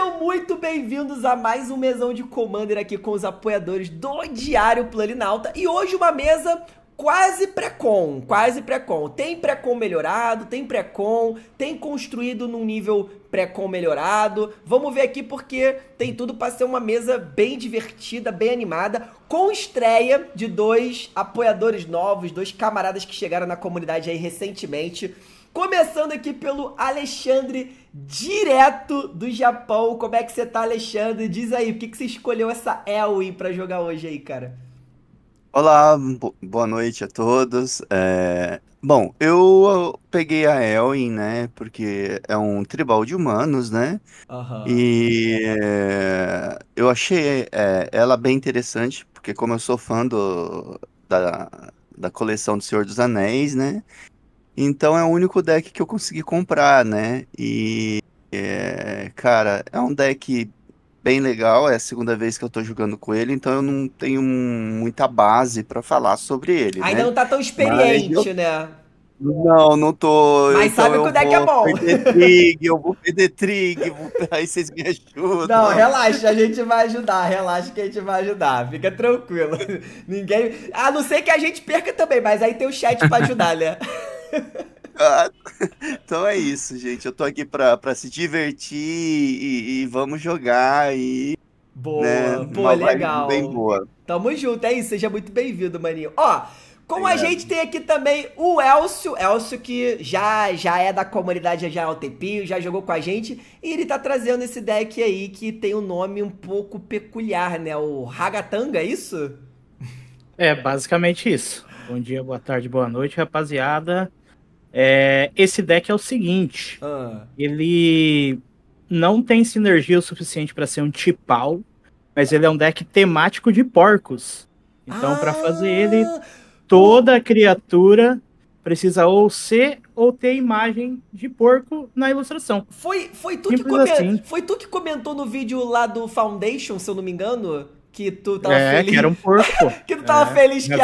Sejam muito bem-vindos a mais um mesão de Commander aqui com os apoiadores do Diário Planinauta. E hoje uma mesa quase pré-com, quase pré-com. Tem pré-com melhorado, tem pré-com, tem construído num nível pré-com melhorado. Vamos ver aqui porque tem tudo para ser uma mesa bem divertida, bem animada, com estreia de dois apoiadores novos, dois camaradas que chegaram na comunidade aí recentemente. Começando aqui pelo Alexandre, direto do Japão. Como é que você tá, Alexandre? Diz aí, por que você escolheu essa Elwyn pra jogar hoje aí, cara? Olá, boa noite a todos. Bom, eu peguei a Elwyn, né, porque é um tribal de humanos, né, Aham. e eu achei ela bem interessante, porque como eu sou fã da coleção do Senhor dos Anéis, né, então é o único deck que eu consegui comprar, né, cara, é um deck bem legal, é a segunda vez que eu tô jogando com ele, então eu não tenho muita base pra falar sobre ele, Ainda né? não tá tão Mas experiente, né? não tô, Mas então sabe que o eu deck é vou bom. perder trig, aí vocês me Não, ajudam. relaxa, a gente vai ajudar. Relaxa que a gente vai ajudar. Fica tranquilo. Ninguém. A não ser que a gente perca também, mas aí tem o chat pra ajudar, né? Ah, então é isso, gente. Eu tô aqui pra se divertir e vamos jogar né, Boa, pô, uma vibe bem legal. boa. Tamo junto, é isso, seja muito bem-vindo, maninho. Ó, como a Obrigado. gente tem aqui também o Elcio que já é da comunidade já há um tempinho, já jogou com a gente, e ele tá trazendo esse deck aí que tem um nome um pouco peculiar, né? O Ragatanga, é isso? É, basicamente isso. Bom dia, boa tarde, boa noite, rapaziada. Esse deck é o seguinte: Ah. ele não tem sinergia o suficiente para ser um Tipal, mas ele é um deck temático de porcos. Então, para fazer ele, Ah! Pô, toda criatura precisa ou ser ou ter imagem de porco na ilustração. Simples assim. foi tu que comentou no vídeo lá do Foundation, se eu não me engano, que tu tava Que era feliz. um porco, pô. Que tu tava feliz que Mas,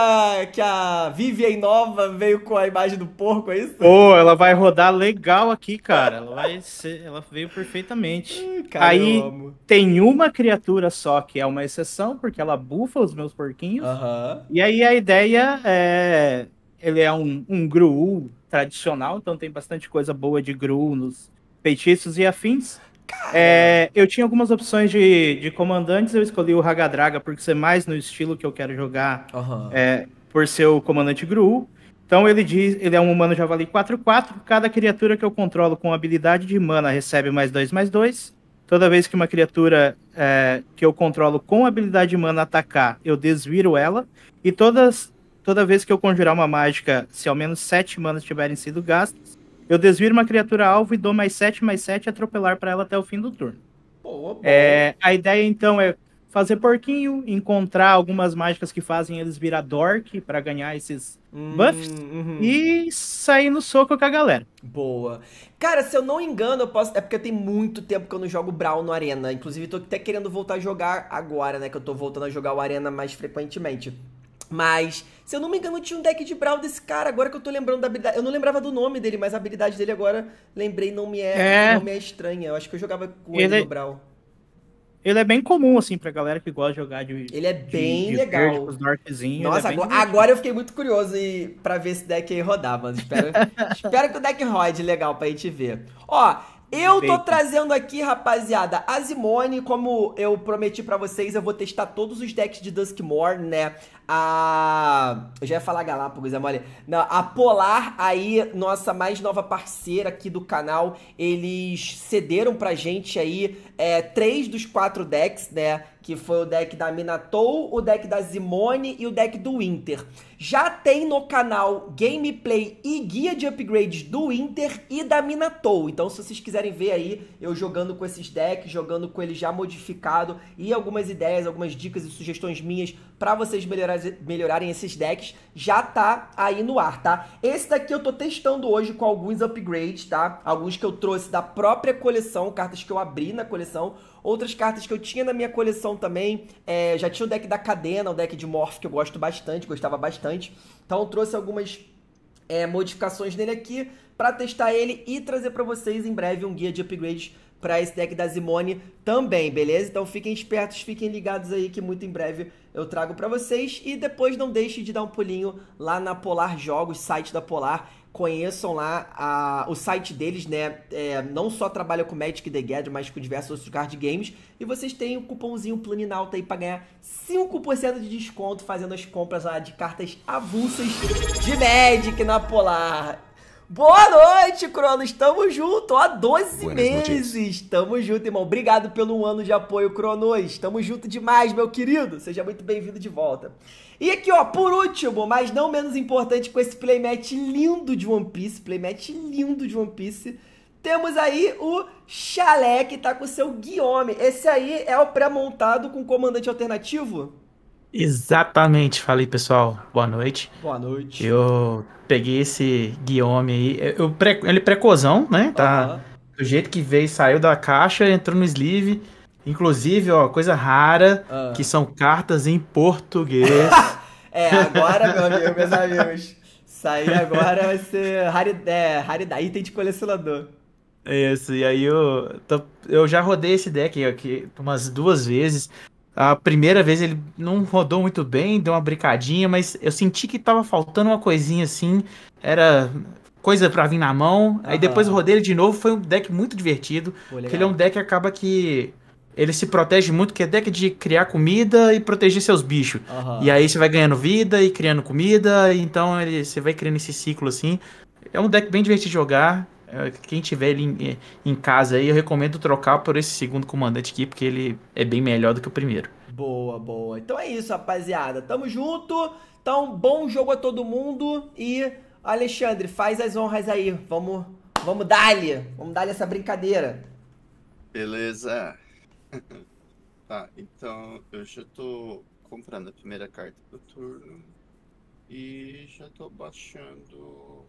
a Vivian Nova veio com a imagem do porco, é isso? pô, ela vai rodar legal aqui, cara. Ela veio perfeitamente. Ai, cara, eu Aí amo. tem uma criatura só que é uma exceção, porque ela bufa os meus porquinhos. Aham. E aí a ideia é, ele é um Gruul tradicional, então tem bastante coisa boa de Gruul nos feitiços e afins. Cara. Eu tinha algumas opções de comandantes, eu escolhi o Hagadraga por ser mais no estilo que eu quero jogar, Aham. por ser o comandante Gruul. Então ele é um humano javali 4/4. Cada criatura que eu controlo com habilidade de mana recebe +2/2. Toda vez que uma criatura que eu controlo com habilidade de mana atacar, eu desviro ela. E toda vez que eu conjurar uma mágica, se ao menos 7 manas tiverem sido gastas, eu desviro uma criatura alvo e dou +7/7 atropelar para ela até o fim do turno. Pô, bom. A ideia, então, é fazer porquinho, encontrar algumas mágicas que fazem eles virar dork para ganhar esses buffs Uhum. e sair no soco com a galera. Boa. Cara, se eu não engano, eu posso. É porque tem muito tempo que eu não jogo Brawl no Arena. Inclusive, tô até querendo voltar a jogar agora, né? Que eu tô voltando a jogar o Arena mais frequentemente. Mas, se eu não me engano, tinha um deck de Brawl desse cara. Agora que eu tô lembrando da habilidade. Eu não lembrava do nome dele, mas a habilidade dele agora, lembrei, não É, me é estranha. Eu acho que eu jogava com ele no ele, Brawl. ele é bem comum, assim, pra galera que gosta de jogar de, Ele é de, bem de verde com legal. os dorkzinhos, ele é Nossa, bem agora divertido. eu fiquei muito curioso pra ver esse deck aí rodar, mano. Espero que o deck rode legal pra gente ver. Ó, eu tô Feito. trazendo aqui, rapaziada, a Zimone. Como eu prometi pra vocês, eu vou testar todos os decks de Duskmoor, né? Eu já ia falar Galápagos, é mole. Não, a Polar aí, nossa mais nova parceira aqui do canal, eles cederam pra gente aí 3 dos 4 decks, né? Que foi o deck da Minatou, o deck da Zimone e o deck do Winter. Já tem no canal gameplay e guia de upgrades do Winter e da Minatou. Então, se vocês quiserem ver aí, eu jogando com esses decks, jogando com ele já modificado e algumas ideias, algumas dicas e sugestões minhas pra vocês melhorarem esses decks, já tá aí no ar, tá? Esse daqui eu tô testando hoje com alguns upgrades, tá? Alguns que eu trouxe da própria coleção, cartas que eu abri na coleção. Outras cartas que eu tinha na minha coleção também, já tinha o deck da Cadena, o deck de Morph que eu gostava bastante. Então eu trouxe algumas modificações nele aqui pra testar ele e trazer pra vocês em breve um guia de upgrades pra esse deck da Zimone também, beleza? Então fiquem espertos, fiquem ligados aí que muito em breve eu trago pra vocês. E depois não deixe de dar um pulinho lá na Polar Jogos, site da Polar. Conheçam lá o site deles, né? Não só trabalha com Magic the Gathering, mas com diversos outros card games. E vocês têm um cupomzinho Planinauta aí pra ganhar 5% de desconto fazendo as compras lá de cartas avulsas de Magic na Polar. Boa noite, Cronos. Tamo junto. Ó, 12 meses. Tamo junto, irmão. Obrigado pelo ano de apoio, Cronos. Tamo junto demais, meu querido. Seja muito bem-vindo de volta. E aqui, ó, por último, mas não menos importante, com esse playmat lindo de One Piece, temos aí o Chalé, que tá com o seu Guillaume. Esse aí é o pré-montado com comandante alternativo? Exatamente. Falei, pessoal. Boa noite. Boa noite. Eu peguei esse Guillaume aí. Ele precozão, né? Tá do jeito que veio, saiu da caixa, entrou no sleeve. Inclusive, ó, coisa rara, que são cartas em português. Agora, meu amigo, meus amigos, sair agora vai ser raridade, item de colecionador. Isso, e aí eu já rodei esse deck aqui umas 2 vezes. A primeira vez ele não rodou muito bem, deu uma brincadinha, mas eu senti que tava faltando uma coisinha assim, era coisa pra vir na mão. Aí depois eu rodei ele de novo, foi um deck muito divertido, porque ele é um deck que acaba que ele se protege muito, que é deck de criar comida e proteger seus bichos. E aí você vai ganhando vida e criando comida, então você vai criando esse ciclo assim. É um deck bem divertido de jogar. Quem tiver ele em casa aí, eu recomendo trocar por esse segundo comandante aqui, porque ele é bem melhor do que o primeiro. Boa, boa. Então é isso, rapaziada. Tamo junto. Então, bom jogo a todo mundo. E, Alexandre, faz as honras aí. Vamos dar-lhe. Vamos dar-lhe essa brincadeira. Beleza. Tá, então eu já tô comprando a primeira carta do turno. E já tô baixando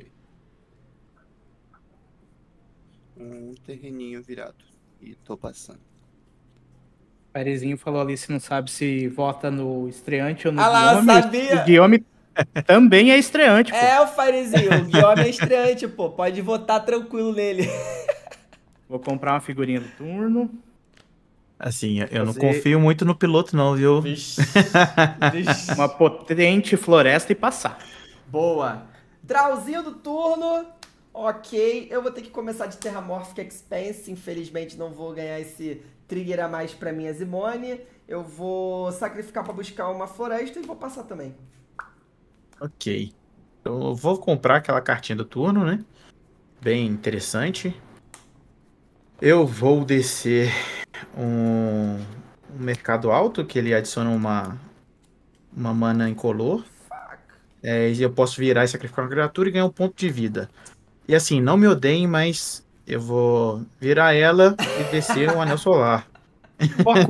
um terreninho virado. E tô passando. O Parezinho falou ali se não sabe se vota no estreante ou no lá, eu Guillaume. sabia. O Guillaume também é estreante, pô. O Farezinho, o Guillaume é estreante, pô. Pode votar tranquilo nele. Vou comprar uma figurinha do turno. Assim, eu não confio muito no piloto não, viu? Vixe. Uma potente floresta e passar. Boa. Drawzinho do turno. Ok, eu vou ter que começar de Terramorphic Expanse. Infelizmente não vou ganhar esse trigger a mais pra minha Zimone. Eu vou sacrificar pra buscar uma floresta e vou passar também. Ok. Eu vou comprar aquela cartinha do turno, né? Bem interessante. Eu vou descer um mercado alto, que ele adiciona uma mana incolor. E eu posso virar e sacrificar uma criatura e ganhar um ponto de vida. E assim, não me odeiem, mas eu vou virar ela e descer um anel solar. Foco!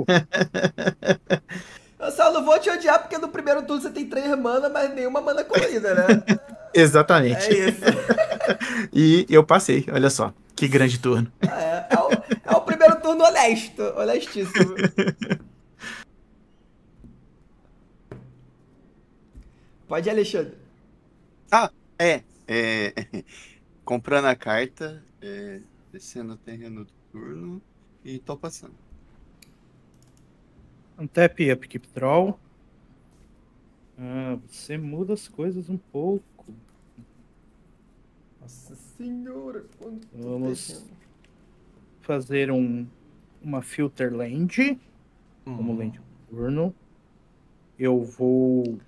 Eu só não vou te odiar porque no primeiro turno você tem 3 mana, mas nenhuma mana colorida, né? Exatamente. É isso. E eu passei, olha só. Que grande turno. É o primeiro turno honesto. Honestíssimo. Pode ir, Alexandre. Comprando a carta, descendo o terreno do turno e tô passando. Um tap up, keep draw. Você muda as coisas um pouco. Nossa senhora, quanto Vamos fazer uma filter land. Como land do turno. Eu vou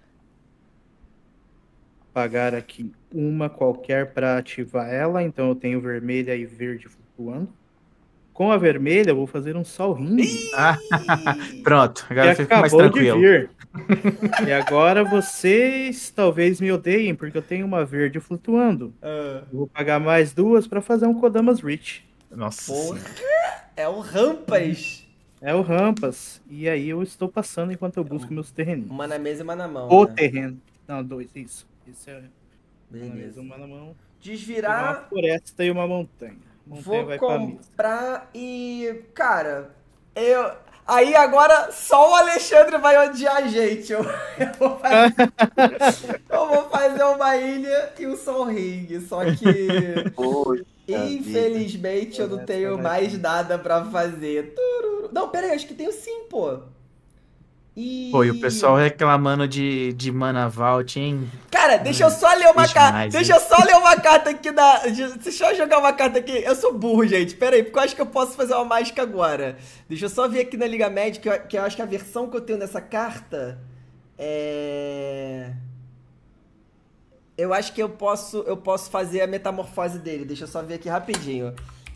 pagar aqui uma qualquer para ativar ela. Então eu tenho vermelha e verde flutuando. Com a vermelha eu vou fazer um Sol Ring. Pronto, agora fica mais acabou tranquilo. de vir. E agora vocês talvez me odeiem, porque eu tenho uma verde flutuando. Eu vou pagar mais 2 para fazer um Kodamas Reach. Nossa. É o Rampas. É o Rampas. E aí eu estou passando enquanto eu busco meus terrenos. Uma na mesa e uma na mão. O né? terreno. Não, 2, isso. Esse é uma na mesa, uma na mão. Desvirar. Uma floresta e uma montanha. Montanha Vou comprar e... Cara, Aí agora só o Alexandre vai odiar a gente. Eu vou fazer uma ilha e um Sol Ring. Só que, Poxa infelizmente, eu não tenho mais nada pra fazer. Tururu. Não, pera aí, acho que tenho sim, pô. Pô, e o pessoal reclamando de Mana Vault, hein? Cara, deixa eu só ler uma triste carta. demais, Deixa eu só ler uma carta aqui da. Deixa eu jogar uma carta aqui. Eu sou burro, gente. Pera aí, porque eu acho que eu posso fazer uma mágica agora. Deixa eu só ver aqui na Liga Magic, que eu acho que a versão que eu tenho dessa carta é. Eu acho que eu posso fazer a metamorfose dele. Deixa eu só ver aqui rapidinho.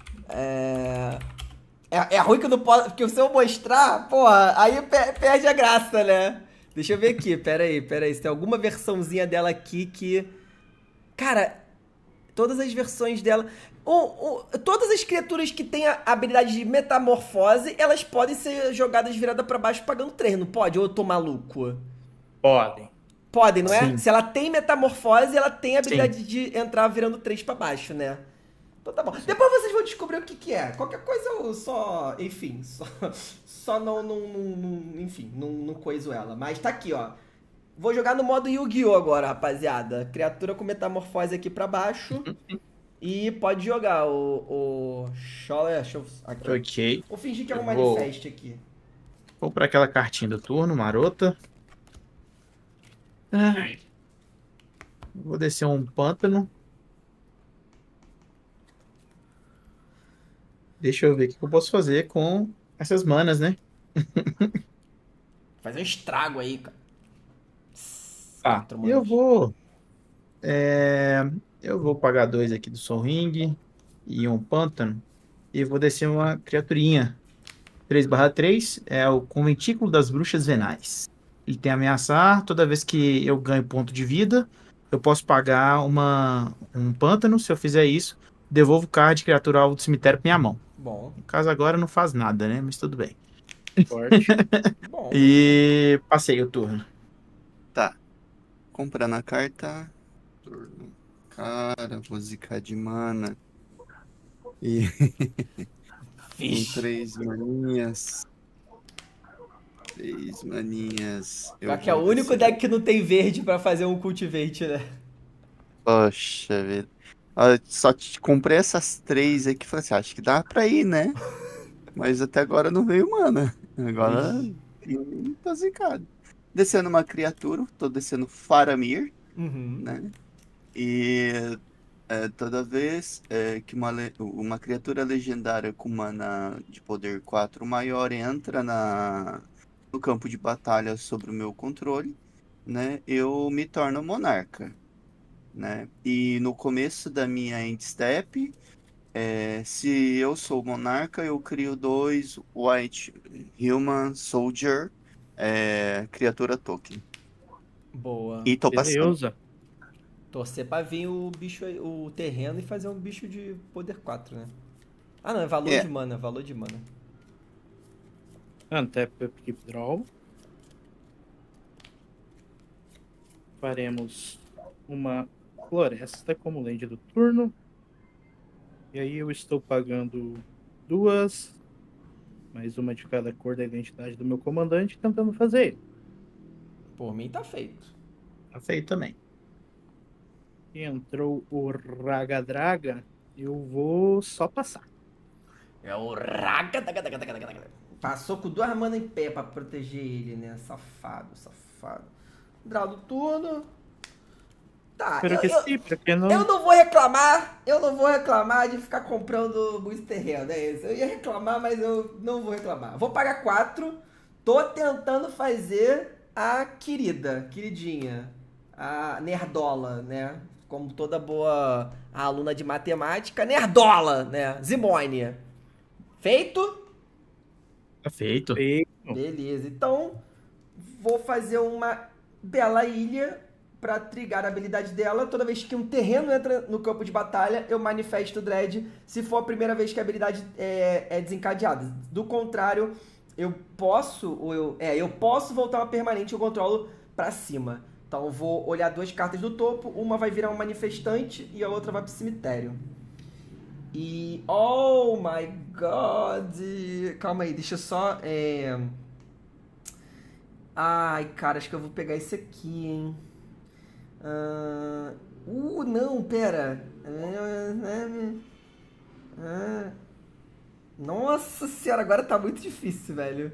É ruim que eu não posso. Porque se eu mostrar, porra, aí perde a graça, né? Deixa eu ver aqui, pera aí. Se tem alguma versãozinha dela aqui que. Cara, todas as versões dela. Todas as criaturas que têm a habilidade de metamorfose, elas podem ser jogadas viradas pra baixo pagando 3, não pode? Ou eu tô maluco? Podem. Podem, não é? Sim. Se ela tem metamorfose, ela tem a habilidade de entrar virando 3 pra baixo, né? Então tá bom. Depois vocês vão descobrir o que é. Qualquer coisa eu só... Enfim, só não coiso ela. Mas tá aqui, ó. Vou jogar no modo Yu-Gi-Oh! Agora, rapaziada. Criatura com metamorfose aqui pra baixo. E pode jogar o... Deixa eu... Aqui, ó. Ok. Vou fingir que é um Eu vou- manifeste aqui. Vou pra aquela cartinha do turno, marota. Ai. Vou descer um pântano. Deixa eu ver o que eu posso fazer com essas manas, né? Fazer um estrago aí, cara. Tá, Quatro eu manas. vou. Eu vou pagar 2 aqui do Sol Ring e um pântano. E vou descer uma criaturinha. 3/3 é o Conventículo das Bruxas Venais. Ele tem ameaçar. Toda vez que eu ganho ponto de vida, eu posso pagar um pântano. Se eu fizer isso, devolvo o card de criatura alvo do cemitério pra minha mão. Bom, No caso agora não faz nada, né? Mas tudo bem. Forte. bom. E passei o turno. Tá. Comprando a carta. Turno. Cara, vou zicar de mana. E com 3 maninhas. 3 maninhas. Pior que é o único deck que não tem verde pra fazer um Cultivate, né? Poxa vida. Ah, só comprei essas 3 aqui e falei assim, acho que dá pra ir, né? Mas até agora não veio mana. Agora tá zicado. Descendo uma criatura, tô descendo Faramir, Uhum. né? E toda vez que uma criatura legendária com mana de poder 4 maior entra no campo de batalha sob o meu controle, né? Eu me torno monarca, né? E no começo da minha end step, se eu sou monarca, eu crio 2 White Human Soldier criatura token. Boa. E tô passando. Beleza. Torcer pra vir o bicho, o terreno e fazer um bicho de poder 4, né? Ah, não, é valor É. de mana, valor de mana. Untap Keep Draw. Faremos uma floresta como land do turno. E aí eu estou pagando 2, mais uma de cada cor da identidade do meu comandante, tentando fazer ele. Por mim tá feito. Tá feito também. E entrou o Ragadraga, eu vou só passar. É o Raga. Passou com 2 mana em pé pra proteger ele, né? Safado. Draw do turno. Tá, Espero que sim, porque não. eu não vou reclamar de ficar comprando muito terreno, é isso. Eu ia reclamar, mas eu não vou reclamar. Vou pagar 4. Tô tentando fazer a queridinha, a nerdola, né? Como toda boa aluna de matemática, nerdola, né? Zimônia. Feito? Tá feito. E Beleza, então vou fazer uma bela ilha pra trigar a habilidade dela. Toda vez que um terreno entra no campo de batalha, eu manifesto o Dread, se for a primeira vez que a habilidade é desencadeada. Do contrário, eu posso voltar uma permanente que eu controlo pra cima. Então eu vou olhar 2 cartas do topo, uma vai virar um manifestante e a outra vai pro cemitério. E. Oh my god! Calma aí, deixa eu só. Ai, cara, acho que eu vou pegar esse aqui, hein? Não, pera. Nossa senhora, agora tá muito difícil, velho.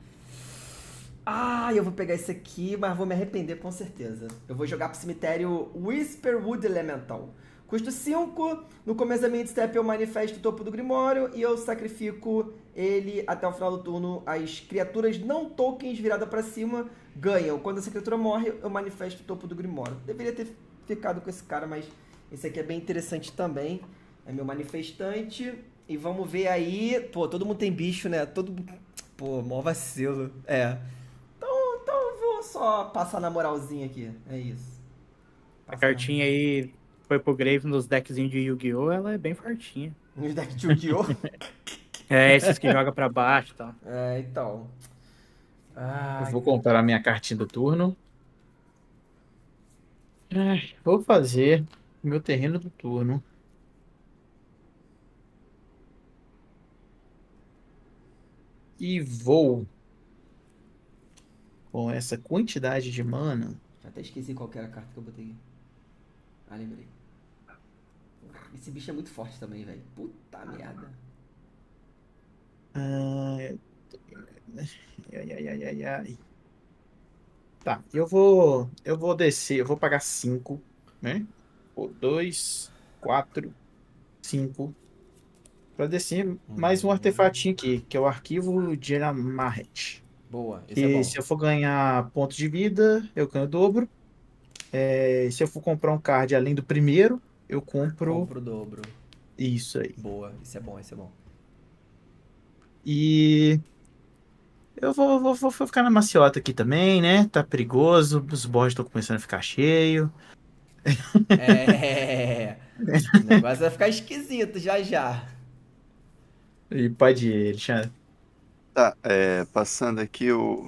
Eu vou pegar esse aqui, mas vou me arrepender com certeza. Eu vou jogar pro cemitério Whisperwood Elemental. Custo 5, no começo da minha step eu manifesto o topo do Grimório e eu sacrifico ele até o final do turno. As criaturas não tokens viradas pra cima ganham. Quando essa criatura morre, eu manifesto o topo do Grimório. Deveria ter ficado com esse cara, mas esse aqui é bem interessante também. É meu manifestante. E vamos ver aí... Pô, todo mundo tem bicho, né? Pô, mó vacilo. Então eu vou só passar na moralzinha aqui. É isso. A cartinha aí foi pro Grave nos deckzinhos de Yu-Gi-Oh! Ela é bem fartinha. Nos decks de Yu-Gi-Oh! Esses que joga pra baixo e tal. Então. Eu vou comprar a minha cartinha do turno. Vou fazer meu terreno do turno. E vou com essa quantidade de mana. Já até esqueci qual que era a carta que eu botei aqui. Lembrei. Esse bicho é muito forte também, velho. Puta merda. Ai. Tá, eu vou descer, eu vou pagar 5, né? 2, 4, 5. Pra descer mais um artefatinho aqui, que é o arquivo de Amarret. Boa, esse é bom. E se eu for ganhar pontos de vida, eu ganho o dobro. Se eu for comprar um card além do primeiro, eu compro Compro o dobro. isso aí. Boa, esse é bom. E eu vou ficar na maciota aqui também, né? Tá perigoso, os boards estão começando a ficar cheio. O negócio vai ficar esquisito já. E pode ir, Alexandre. Tá, passando aqui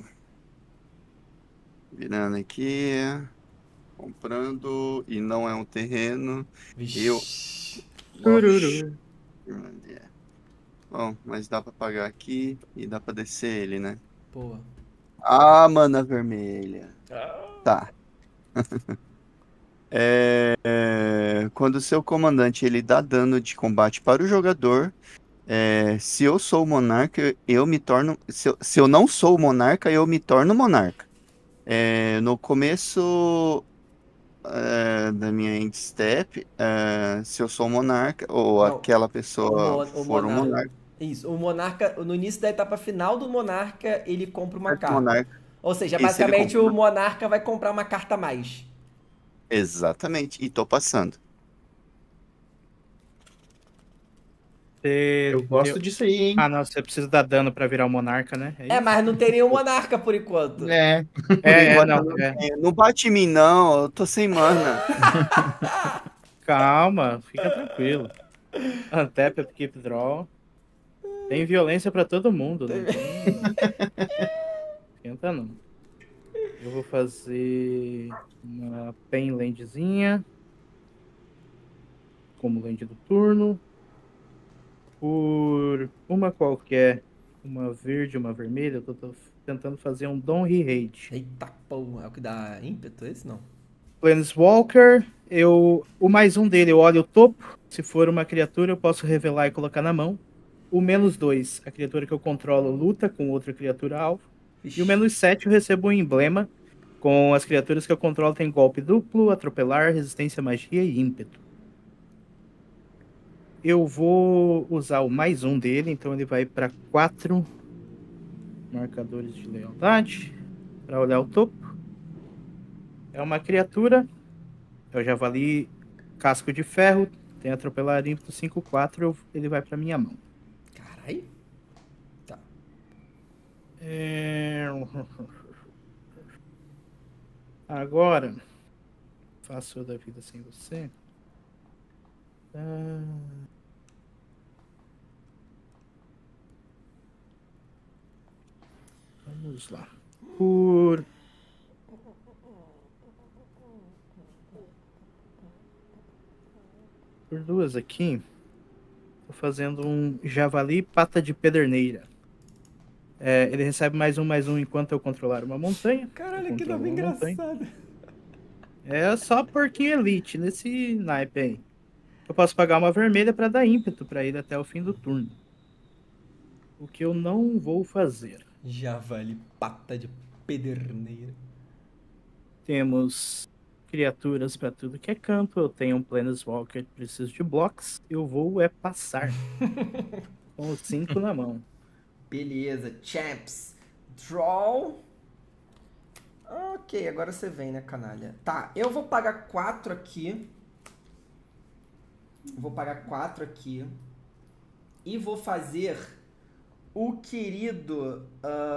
virando aqui, comprando, e não é um terreno. Vixe. Tururu. Bom, mas dá pra pagar aqui e dá pra descer ele, né? Boa. Mana vermelha. Tá. Quando o seu comandante ele dá dano de combate para o jogador, se eu sou o monarca, eu me torno. Se eu não sou o monarca, eu me torno monarca. No começo da minha end step, se eu sou o monarca, ou Não, aquela pessoa o for um monarca, Isso, o monarca, no início da etapa final do monarca, ele compra uma carta. monarca, Ou seja, e se ele basicamente compra o monarca vai comprar uma carta a mais. exatamente, e tô passando. Eu gosto disso aí, hein? Não, você precisa dar dano pra virar o monarca, né? É isso? Mas não tem nenhum monarca por enquanto. Por enquanto, não. não bate em mim, não, eu tô sem mana. Calma, fica tranquilo. Untap, upkeep, draw. Tem violência pra todo mundo, não tem... Esquenta não. Eu vou fazer uma Pen Landzinha como land do turno. Por uma qualquer, uma verde, uma vermelha, eu tô tentando fazer um Don Rage. Eita porra, é o que dá ímpeto esse não? Planeswalker, o mais um dele, eu olho o topo. Se for uma criatura, eu posso revelar e colocar na mão. O -2, a criatura que eu controlo luta com outra criatura alvo. Ixi. E o -7 eu recebo um emblema. Com as criaturas que eu controlo tem golpe duplo, atropelar, resistência à magia e ímpeto. Eu vou usar o mais um dele, então ele vai para 4 marcadores de lealdade. Para olhar o topo. É uma criatura. É o javali casco de ferro. Tem atropelar ímpeto 5/4. Ele vai para minha mão. Carai. Tá. Agora, faço da vida sem você. Vamos lá. Por 2 aqui, vou fazendo um javali pata de pederneira. Ele recebe +1/+1 enquanto eu controlar uma montanha. Caralho, que nome engraçado. É só porquinho elite nesse naipe aí. Eu posso pagar uma vermelha para dar ímpeto para ele até o fim do turno. O que eu não vou fazer. Javali pata de pederneira. Temos criaturas para tudo que é campo. Eu tenho um Planeswalker, preciso de blocos. Eu vou passar. Com os 5 na mão. Beleza, champs. Draw. Ok, agora você vem, né, canalha? Tá, eu vou pagar 4 aqui. Vou pagar 4 aqui. E vou fazer o querido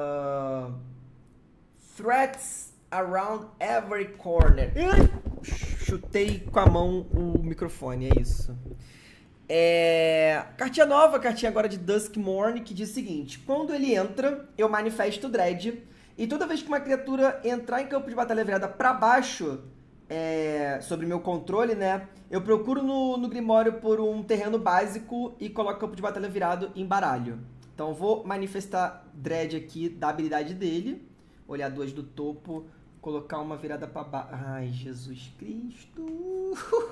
Threats Around Every Corner. Chutei com a mão o microfone, é isso. Cartinha nova, cartinha agora de Duskmourn, que diz o seguinte: quando ele entra, eu manifesto Dread. E toda vez que uma criatura entrar em campo de batalha virada pra baixo, sobre meu controle, né? Eu procuro no Grimório por um terreno básico e coloco o campo de batalha virado em baralho. Então eu vou manifestar Dread aqui da habilidade dele. Olhar 2 do topo, colocar uma virada pra baixo. Ai, Jesus Cristo.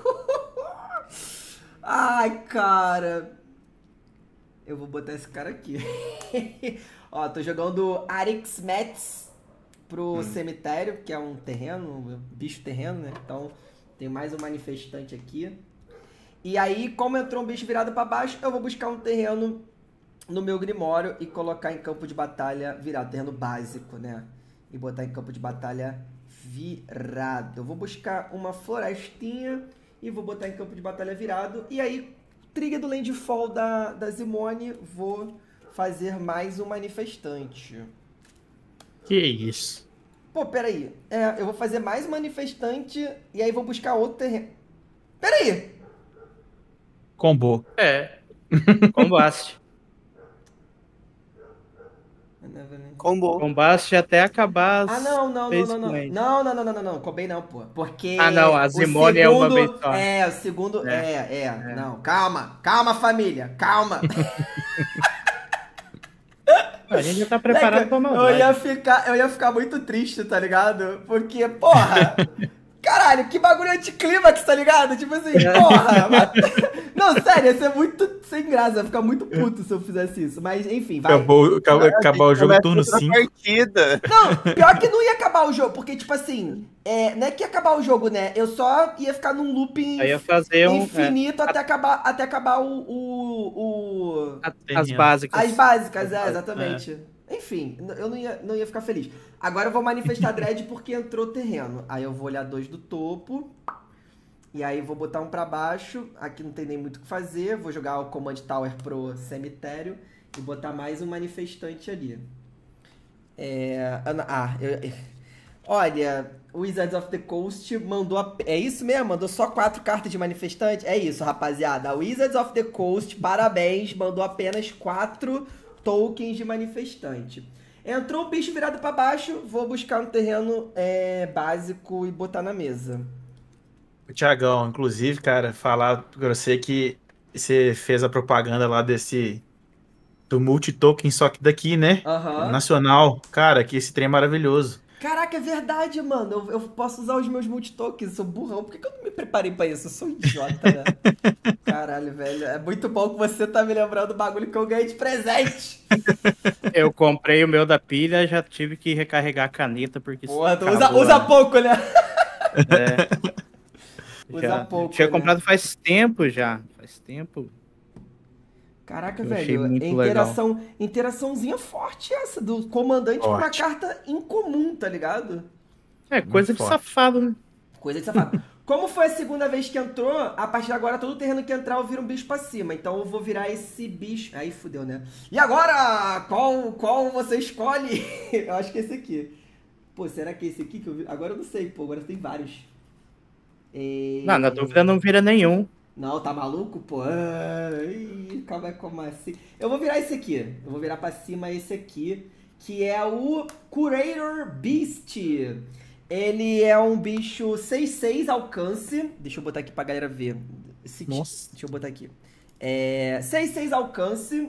Ai, cara. Eu vou botar esse cara aqui. Ó, tô jogando Arix Mets pro cemitério, que é um terreno, bicho terreno, né? Então, tem mais um manifestante aqui. E aí, como entrou um bicho virado pra baixo, eu vou buscar um terreno no meu Grimório e colocar em campo de batalha virado. Terreno básico, né? E botar em campo de batalha virado. Eu vou buscar uma florestinha e vou botar em campo de batalha virado. E aí, trigger do landfall da Zimone, vou fazer mais um manifestante. Que isso? Pô, peraí. Eu vou fazer mais um manifestante e aí vou buscar outro terreno. Peraí! Combo. Combaste. Combaste até acabar as... Não. Combei não, pô. Porque... não, a Zimone é uma vez só. O segundo... Não, calma, família. Calma. A gente já tá preparado pra maldade. Eu ia ficar muito triste, tá ligado? Porque, porra... Caralho, que bagulho anticlímax, tá ligado? Tipo assim, porra. Não, sério, ia ser muito sem graça. Ia ficar muito puto se eu fizesse isso. Mas, enfim, vai. Acabar o jogo turno 5. Não, pior que não ia acabar o jogo. Porque, tipo assim, não é que ia acabar o jogo, né? Eu só ia ficar num looping infinito até acabar as básicas. As básicas, exatamente. Enfim, eu não ia ficar feliz. Agora eu vou manifestar Dread porque entrou terreno. Aí eu vou olhar 2 do topo. E aí vou botar um pra baixo. Aqui não tem nem muito o que fazer. Vou jogar o Command Tower pro cemitério. E botar mais um manifestante ali. Olha, o Wizards of the Coast mandou... É isso mesmo? Mandou só 4 cartas de manifestante? É isso, rapaziada. A Wizards of the Coast, parabéns. Mandou apenas 4 tokens de manifestante. Entrou um bicho virado pra baixo, vou buscar um terreno básico e botar na mesa. Tiagão, inclusive, cara, falar pra você que você fez a propaganda lá do multi-token, só que daqui, né? Nacional. Cara, que esse trem é maravilhoso. Caraca, é verdade, mano. Eu posso usar os meus multitokens, sou burrão. Por que eu não me preparei pra isso? Eu sou um idiota, né? Caralho, velho. É muito bom que você tá me lembrando do bagulho que eu ganhei de presente. Eu comprei o meu da pilha, já tive que recarregar a caneta, porque... Porra, usa pouco, né? Usa pouco, tinha comprado faz tempo já. Faz tempo. Caraca, velho, interaçãozinha forte essa, do comandante com uma carta incomum, tá ligado? Coisa de safado, né? Coisa de safado. Como foi a segunda vez que entrou, a partir de agora todo terreno que entrar eu viro um bicho pra cima. Então eu vou virar esse bicho... Aí fudeu, né? E agora, qual você escolhe? Eu acho que é esse aqui. Pô, será que é esse aqui que eu vi? Agora eu não sei, pô, agora tem vários. Não, na dúvida não vira nenhum. Não, tá maluco, pô? Como assim? Eu vou virar esse aqui. Eu vou virar pra cima esse aqui, que é o Curator Beast. Ele é um bicho 6/6 alcance. Deixa eu botar aqui pra galera ver. Deixa eu botar aqui. 6 alcance.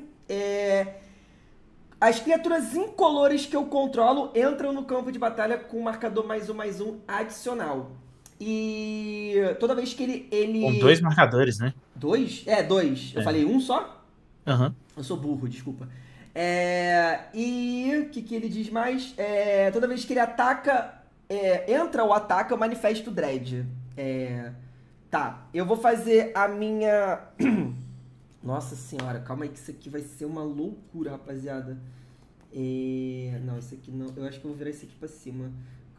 As criaturas incolores que eu controlo entram no campo de batalha com marcador +1/+1 adicional. E toda vez que ele... Com 2 marcadores, né? 2? 2. Eu falei um só? Aham. Eu sou burro, desculpa. E o que ele diz mais? Toda vez que ele ataca, entra ou ataca, eu manifesto Dread. Tá, eu vou fazer a minha... Nossa senhora, calma aí que isso aqui vai ser uma loucura, rapaziada. Não, isso aqui não. Eu acho que eu vou virar isso aqui pra cima.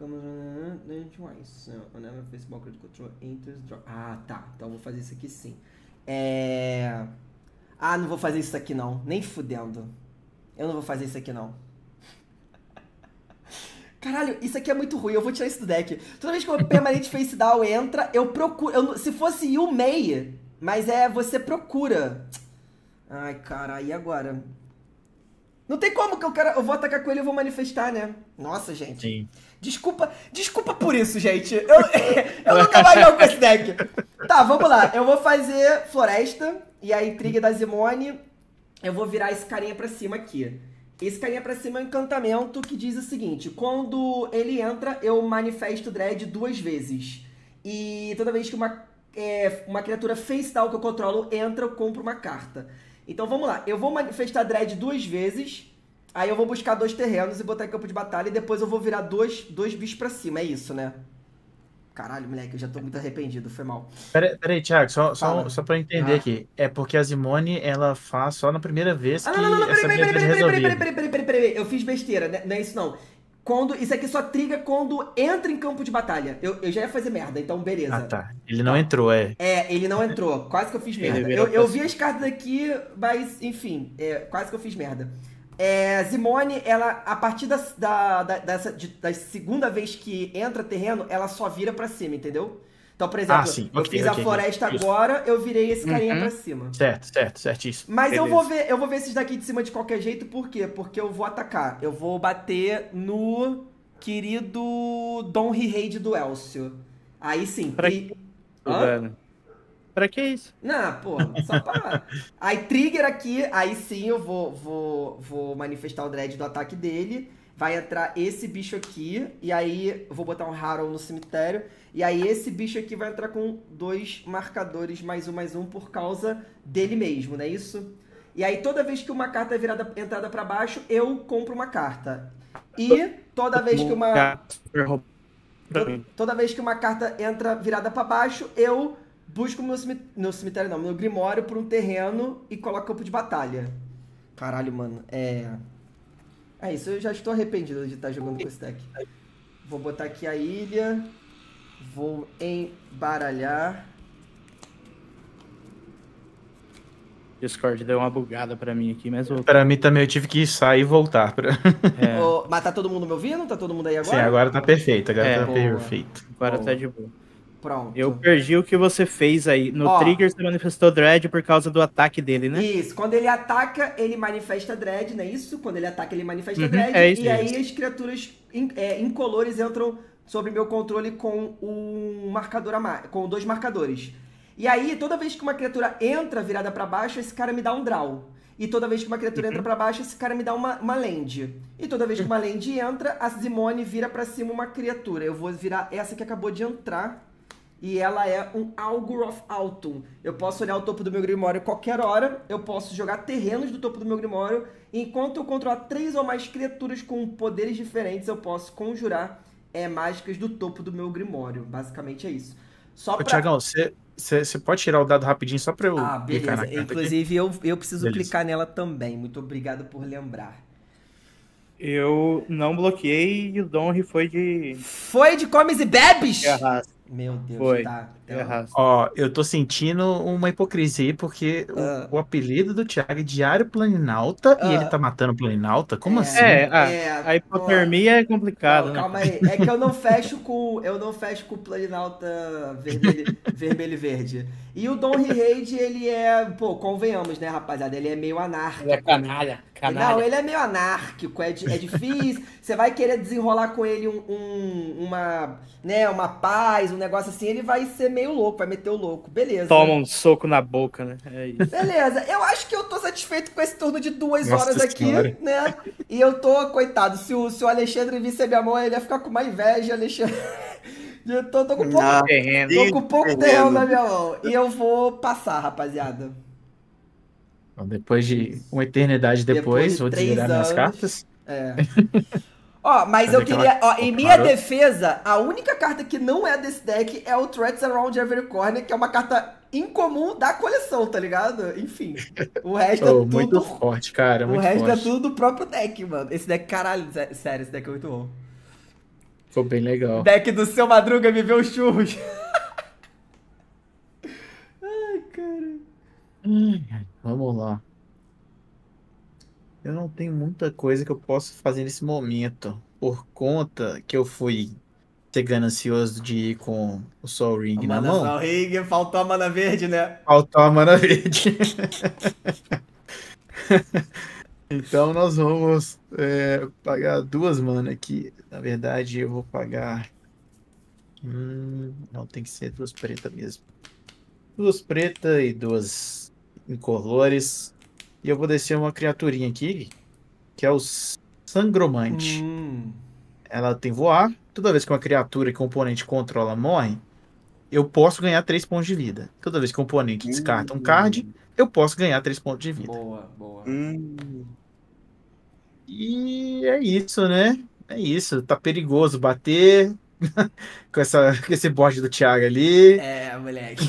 Ah, tá. Então eu vou fazer isso aqui sim. Ah, não vou fazer isso aqui não. Nem fudendo. Eu não vou fazer isso aqui não. Caralho, isso aqui é muito ruim. Eu vou tirar isso do deck. Toda vez que o permanente face down entra, eu procuro... se fosse Yu Mei, mas você procura. Ai, cara, e agora? Não tem como que eu vou atacar com ele e eu vou manifestar, né? Nossa, gente. Sim. Desculpa por isso, gente. Eu nunca mais jogo com esse deck. Tá, vamos lá. Eu vou fazer Floresta. E aí, Trigger da Zimone. Eu vou virar esse carinha pra cima aqui. Esse carinha pra cima é um encantamento que diz o seguinte. Quando ele entra, eu manifesto Dread 2 vezes. E toda vez que uma criatura face down que eu controlo entra, eu compro uma carta. Então vamos lá. Eu vou manifestar Dread 2 vezes. Aí eu vou buscar 2 terrenos e botar em campo de batalha. E depois eu vou virar dois bichos pra cima. É isso, né? Caralho, moleque, eu já tô muito arrependido. Foi mal. Peraí, Thiago, só pra eu entender aqui. É porque a Zimone, ela faz só na primeira vez que peraí. Eu fiz besteira, né? Não é isso não. Isso aqui só triga quando entra em campo de batalha. Eu já ia fazer merda, então beleza. Ah, tá. Ele não entrou, ele não entrou. Quase que eu fiz merda. Eu vi as cartas aqui, mas, enfim, quase que eu fiz merda. Zimone, ela, a partir da segunda vez que entra terreno, ela só vira pra cima, entendeu? Então, por exemplo, eu fiz a floresta agora, eu virei esse carinha pra cima. Certíssimo. Mas eu vou ver esses daqui de cima de qualquer jeito, por quê? Porque eu vou atacar. Eu vou bater no querido Dom Rihade do Elcio. Aí sim. Pra que isso? Não, pô, só pra... Aí trigger aqui, aí sim eu vou manifestar o Dread do ataque dele. Vai entrar esse bicho aqui, e aí eu vou botar um Harrow no cemitério. E aí esse bicho aqui vai entrar com 2 marcadores +1/+1 por causa dele mesmo, não é isso? E aí toda vez que uma carta é entrada pra baixo, eu compro uma carta. E toda vez que toda vez que uma carta entra virada pra baixo, eu busco no cemitério não, meu Grimório por um terreno e coloco campo de batalha. Caralho, mano, É isso, eu já estou arrependido de estar jogando com esse deck. Vou botar aqui a ilha. Vou embaralhar. Discord deu uma bugada pra mim aqui, mas... Pra mim também, eu tive que sair e voltar. Mas tá todo mundo me ouvindo? Tá todo mundo aí agora? Sim, agora tá perfeito. Perfeito. Agora tá de boa. Pronto. Eu perdi o que você fez aí. No Trigger você manifestou Dread por causa do ataque dele, né? Isso. Quando ele ataca, ele manifesta Dread, não é isso? Quando ele ataca, ele manifesta Dread. Isso, aí as criaturas incolores entram sob meu controle com um marcador com 2 marcadores. E aí, toda vez que uma criatura entra virada pra baixo, esse cara me dá um draw. E toda vez que uma criatura entra pra baixo, esse cara me dá uma land. E toda vez que uma land entra, a Zimone vira pra cima uma criatura. Eu vou virar essa que acabou de entrar. E ela é um Augur of Autumn. Eu posso olhar o topo do meu Grimório qualquer hora. Eu posso jogar terrenos do topo do meu Grimório. Enquanto eu controlar 3 ou mais criaturas com poderes diferentes, eu posso conjurar mágicas do topo do meu Grimório. Basicamente é isso. Thiagão, você pode tirar o dado rapidinho só pra eu clicar na carta? Inclusive, eu preciso clicar nela também. Muito obrigado por lembrar. Eu não bloqueei e o Donry foi de... Foi de comes e bebes? Meu Deus, foi. Tá. Eu tô sentindo uma hipocrisia aí, porque o apelido do Thiago é Diário Planinauta e ele tá matando o Planinauta? Como assim? A hipotermia é complicado, né? Calma aí, é que eu não fecho com o Planinauta vermelho e verde. E o Dom Rihade, ele convenhamos, né, rapaziada? Ele é meio anarca. Ele é canalha. Não, ele é meio anárquico, é difícil. Você vai querer desenrolar com ele uma paz, um negócio assim, ele vai ser meio louco, vai meter o louco. Beleza. Toma um soco na boca, né? É isso. Beleza, eu acho que eu tô satisfeito com esse turno de 2 Nossa horas aqui, Senhora. né? E eu tô, coitado, se o Alexandre visse a minha mão, ele ia ficar com uma inveja, Alexandre. Eu tô com pouco, Ah, Terreno. tô com pouco terreno na minha mão. E eu vou passar, rapaziada. Então, depois de uma eternidade Depois depois, de vou 3 desvirar minhas anos. cartas. É. Ó, mas Fazer eu queria. Ó, em minha parou. defesa, a única carta que não é desse deck é o Threats Around Every Corner, que é uma carta incomum da coleção, tá ligado? Enfim. O resto é Oh, tudo. muito forte, cara, O muito resto é forte. tudo do próprio deck, mano. Esse deck, caralho, sério, esse deck é muito bom. Ficou bem legal. Deck do seu Madruga viveu os churros. Ai, cara. Vamos lá. Eu não tenho muita coisa que eu possa fazer nesse momento, por conta que eu fui ser ganancioso de ir com o Sol Ring na Mana mão. Ring, faltou a mana verde, né? Faltou a mana verde. Então nós vamos pagar 2 mana aqui. Na verdade, eu vou pagar. Não, tem que ser 2 pretas mesmo. 2 pretas e 2 incolores. E eu vou descer uma criaturinha aqui, que é o Sangromante. Ela tem voar. Toda vez que uma criatura que o oponente controla morre, eu posso ganhar 3 pontos de vida. Toda vez que o oponente descarta um card, eu posso ganhar 3 pontos de vida. Boa, boa. E é isso, né? É isso. Tá perigoso bater com esse bot do Thiago ali. É, moleque.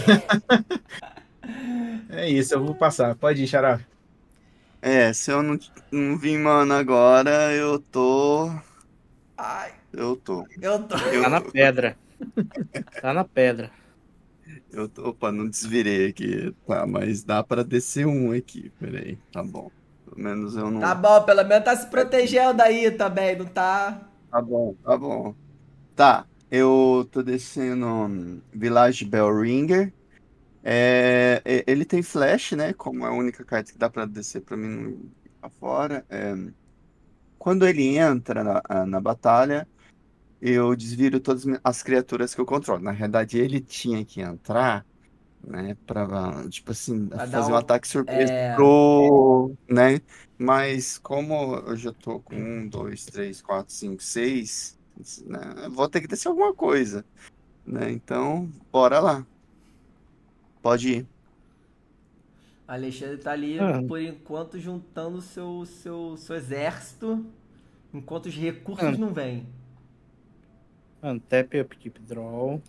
É isso, eu vou passar. Pode ir, Xará. Se eu não vim mana agora, eu tô. Ai, Eu tô. eu tô. Tá na pedra. Tá na pedra. Opa, não desvirei aqui. Tá, mas dá pra descer um aqui. Peraí, tá bom. Pelo menos eu não. Tá bom, pelo menos tá se protegendo aí também, não tá? Tá bom, tá bom. Tá, eu tô descendo Village Bellringer. Ele tem flash, né? Como é a única carta que dá pra descer pra mim não ir pra fora. Quando ele entra na batalha, eu desviro todas as criaturas que eu controlo. Na realidade, ele tinha que entrar, né? Pra, tipo assim, Pra dar fazer um um. ataque surpresa É. né? Mas como eu já tô com 1, 2, 3, 4, 5, 6, né? Eu vou ter que descer alguma coisa, né? Então, bora lá. Pode ir. Alexandre tá ali, Ah, por enquanto, juntando seu exército, enquanto os recursos ah. não vêm. Untap, upkeep, draw.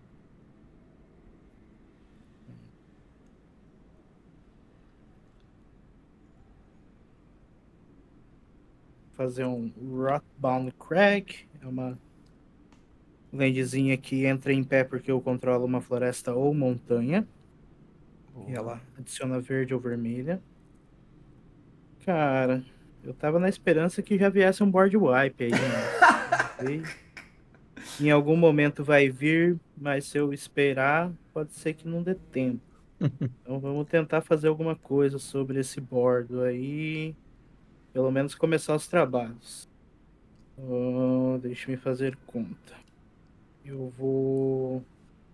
Fazer um Rotbound Crag. É uma landzinha que entra em pé porque eu controlo uma floresta ou montanha. E ela adiciona verde ou vermelha. Cara, eu tava na esperança que já viesse um board wipe aí, né? Em algum momento vai vir, mas se eu esperar, pode ser que não dê tempo. Então vamos tentar fazer alguma coisa sobre esse board aí. Pelo menos começar os trabalhos. Deixa eu fazer conta. Eu vou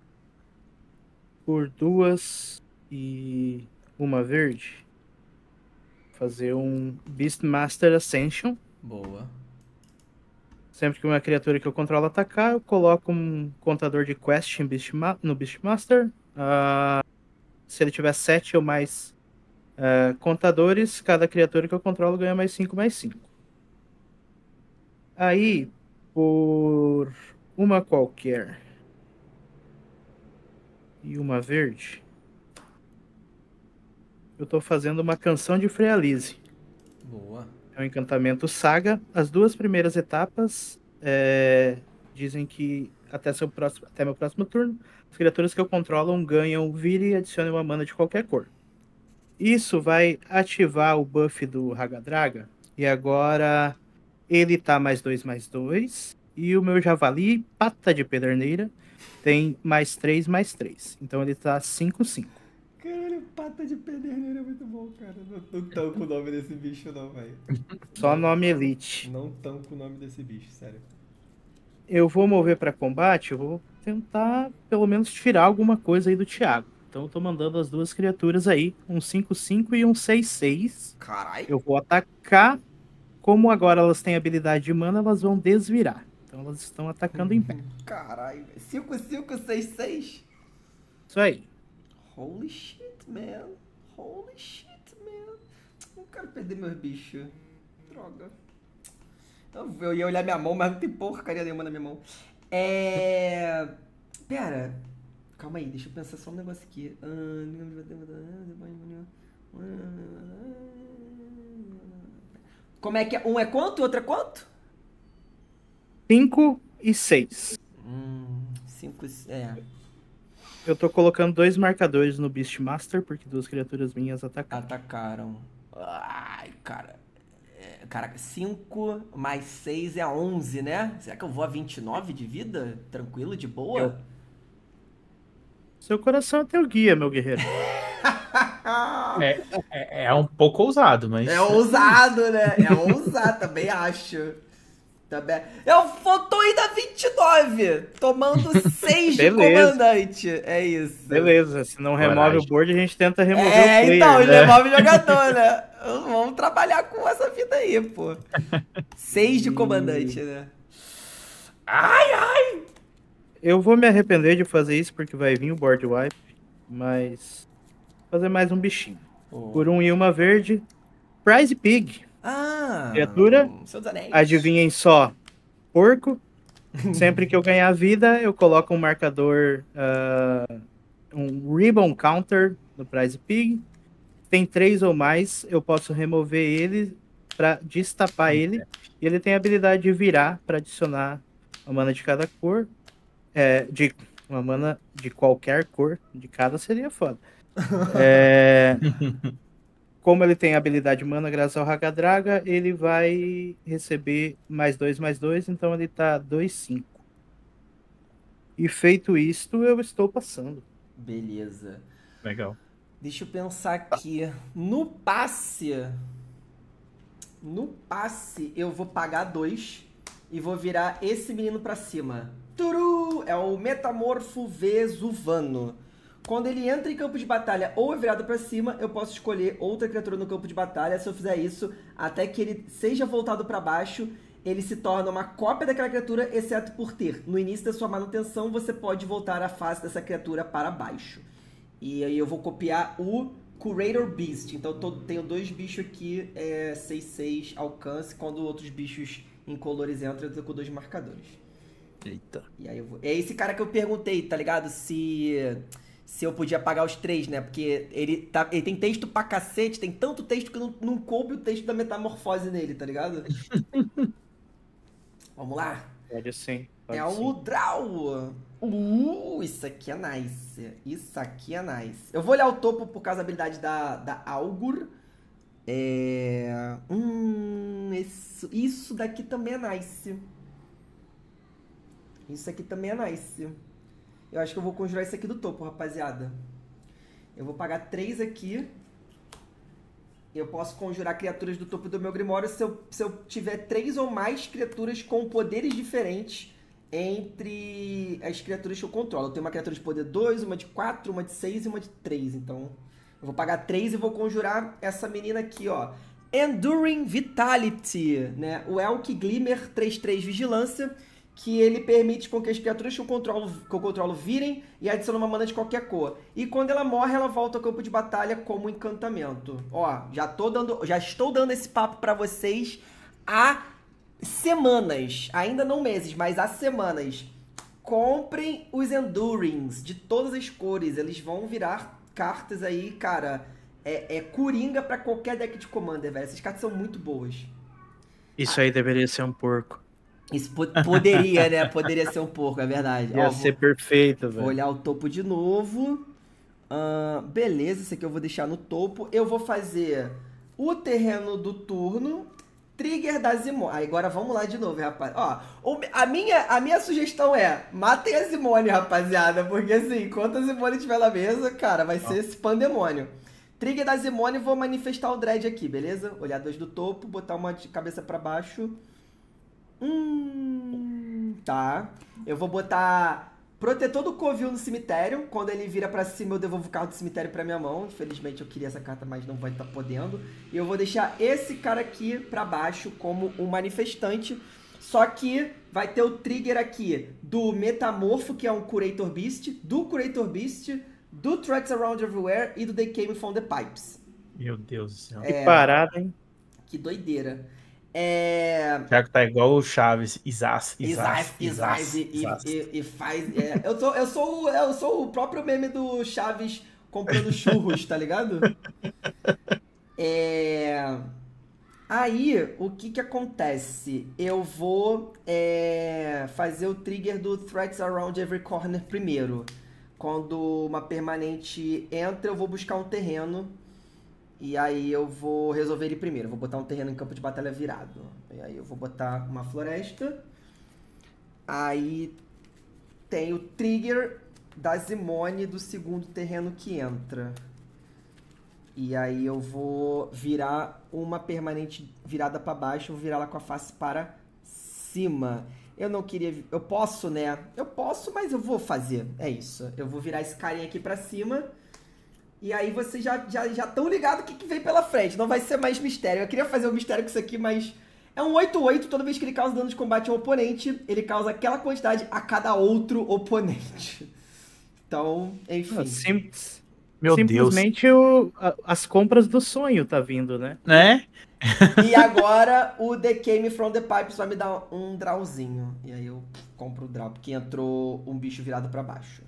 por 2 e uma verde fazer um Beastmaster Ascension. Boa. Sempre que uma criatura que eu controlo atacar, eu coloco um contador de quest no Beastmaster. Se ele tiver 7 ou mais contadores, cada criatura que eu controlo ganha mais 5/5. Aí, por uma qualquer e uma verde, eu tô fazendo uma canção de Frealise. Boa. É um encantamento saga. As 2 primeiras etapas dizem que até meu próximo turno, as criaturas que eu controlo ganham vire e adicione uma mana de qualquer cor. Isso vai ativar o buff do Hagadraga. E agora ele tá +2/+2. E o meu Javali, pata de pederneira, tem +3/3. Então ele tá 5/5. Caralho, Pata de pederneiro é muito bom, cara. Não tanco o nome desse bicho, não, velho. Só nome Elite. Não tanco o nome desse bicho, sério. Eu vou mover pra combate, eu vou tentar pelo menos tirar alguma coisa aí do Thiago. Então eu tô mandando as duas criaturas aí, um 5/5 e um 6/6. Caralho. Eu vou atacar. Como agora elas têm habilidade de mana, elas vão desvirar. Então elas estão atacando em pé. Caralho. 5/5/6/6. Isso aí. Holy shit, man. Holy shit, man. Não quero perder meus bichos. Droga. Eu ia olhar minha mão, mas não tem porcaria nenhuma na minha mão. Pera. Calma aí, deixa eu pensar só um negócio aqui. Como é que é? Um é quanto? Outro é quanto? 5 e 6. 5. Eu tô colocando 2 marcadores no Beastmaster, porque 2 criaturas minhas atacaram. Atacaram. Ai, cara. Caraca, 5 mais 6 é 11, né? Será que eu vou a 29 de vida? Tranquilo, de boa? Seu coração é teu guia, meu guerreiro. É um pouco ousado, mas... É ousado, né? É ousado, também acho. Também. Eu tô indo a 29, tomando 6 de comandante. É isso. Beleza, se não remove Coragem. o board, a gente tenta remover o player. Então, né? remove o jogador, né? Vamos trabalhar com essa vida aí, pô. 6 de comandante, né? Ai! Eu vou me arrepender de fazer isso, porque vai vir o board wipe, mas... fazer mais um bichinho. Por 1 e 1 verde. Prize Pig. Criatura. Seus Anéis. Adivinhem só. Porco. Sempre que eu ganhar vida, eu coloco um marcador, um Ribbon Counter no Prize Pig. Tem 3 ou mais, eu posso remover ele para destapar ele. E ele tem a habilidade de virar para adicionar uma mana de cada cor. Uma mana de qualquer cor. De cada seria foda. Como ele tem a habilidade mana graças ao Hagadraga, ele vai receber +2/+2, então ele tá 2/5. E feito isto, eu estou passando. Beleza. Legal. Deixa eu pensar aqui. No passe, eu vou pagar 2 e vou virar esse menino pra cima. Turu! É o Metamorfo Vesuvano. Quando ele entra em campo de batalha ou é virado pra cima, eu posso escolher outra criatura no campo de batalha. Se eu fizer isso, até que ele seja voltado pra baixo, ele se torna uma cópia daquela criatura, exceto por ter. No início da sua manutenção, você pode voltar a face dessa criatura para baixo. E aí eu vou copiar o Curator Beast. Então eu tenho 2 bichos aqui, 6/6 alcance. Quando outros bichos incolores entram, eu tô com 2 marcadores. Eita. E aí eu vou... É esse cara que eu perguntei, tá ligado? Se eu podia pagar os 3, né? Porque ele tem texto pra cacete, tem tanto texto que não coube o texto da metamorfose nele, tá ligado? Vamos lá? Pode sim. Pode É sim. o Draw. Isso aqui é nice. Isso aqui é nice. Eu vou olhar o topo por causa da habilidade da Augur. Isso daqui também é nice. Isso aqui também é nice. Eu acho que eu vou conjurar isso aqui do topo, rapaziada. Eu vou pagar 3 aqui. Eu posso conjurar criaturas do topo do meu Grimório se eu tiver 3 ou mais criaturas com poderes diferentes entre as criaturas que eu controlo. Eu tenho uma criatura de poder 2, uma de 4, uma de 6 e uma de 3. Então, eu vou pagar 3 e vou conjurar essa menina aqui, ó. Enduring Vitality, né? O Elk Glimmer 3/3 Vigilância, que ele permite com que as criaturas que eu controlo virem e adicione uma mana de qualquer cor. E quando ela morre, ela volta ao campo de batalha como encantamento. Ó, já estou dando esse papo pra vocês há semanas. Ainda não meses, mas há semanas. Comprem os Endurings de todas as cores. Eles vão virar cartas aí, cara. É coringa pra qualquer deck de Commander, velho. Essas cartas são muito boas. Isso aí deveria ser um porco. Isso poderia, né? Poderia ser um pouco, é verdade. Ia Ó, ser perfeito, vou velho. olhar o topo de novo. Beleza, esse aqui eu vou deixar no topo. Eu vou fazer o terreno do turno. Trigger da Zimone. Agora vamos lá de novo, rapaz. Ó, a minha sugestão é: matem a Zimone, rapaziada. Porque assim, enquanto a Zimone estiver na mesa, cara, vai ser esse pandemônio. Trigger da Zimone, vou manifestar o Dread aqui, beleza? Olhar 2 do topo, botar uma de cabeça pra baixo. Tá. Eu vou botar Protetor do Covil no cemitério. Quando ele vira pra cima, eu devolvo o carro do cemitério pra minha mão. Infelizmente, eu queria essa carta, mas não vai estar podendo. E eu vou deixar esse cara aqui pra baixo como um manifestante. Só que vai ter o trigger aqui do Metamorfo, que é um Curator Beast, do Curator Beast, do Threats Around Everywhere e do They Came From The Pipes. Meu Deus do céu. Que parada, hein? Que doideira. O Thiago tá igual o Chaves. E faz. Eu sou o próprio meme do Chaves comprando churros, tá ligado? Aí, o que acontece? Eu vou fazer o trigger do Threats Around Every Corner primeiro. Quando uma permanente entra, eu vou buscar um terreno. E aí eu vou resolver ele primeiro. Eu vou botar um terreno em campo de batalha virado. E aí eu vou botar uma floresta. Aí tem o trigger da Zimone do segundo terreno que entra. E aí eu vou virar uma permanente virada para baixo. Vou virar ela com a face para cima. Eu não queria... Eu posso, né? Eu posso, mas eu vou fazer. É isso. Eu vou virar esse carinha aqui para cima. E aí vocês já estão ligados o que vem pela frente. Não vai ser mais mistério. Eu queria fazer um mistério com isso aqui, mas... É um 8/8. Toda vez que ele causa dano de combate ao oponente, ele causa aquela quantidade a cada outro oponente. Então, enfim. Simplesmente as compras do sonho tá vindo, né? Né? E agora o The Came From The Pipes vai me dar um drawzinho. E aí eu compro o draw, porque entrou um bicho virado pra baixo.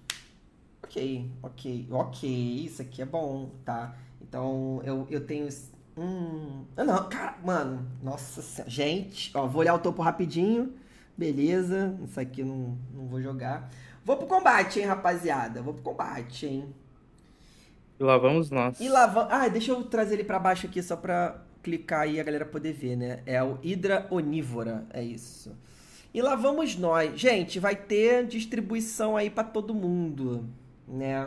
Ok, isso aqui é bom, tá? Então eu tenho... Não, cara, mano, nossa senhora. Gente, ó, vou olhar o topo rapidinho. Beleza, isso aqui eu não vou jogar. Vou pro combate, hein, rapaziada. Vou pro combate, hein. E lá vamos nós. Deixa eu trazer ele pra baixo aqui só pra clicar aí e a galera poder ver, né? É o Hidra Onívora, é isso. E lá vamos nós. Gente, vai ter distribuição aí pra todo mundo, né?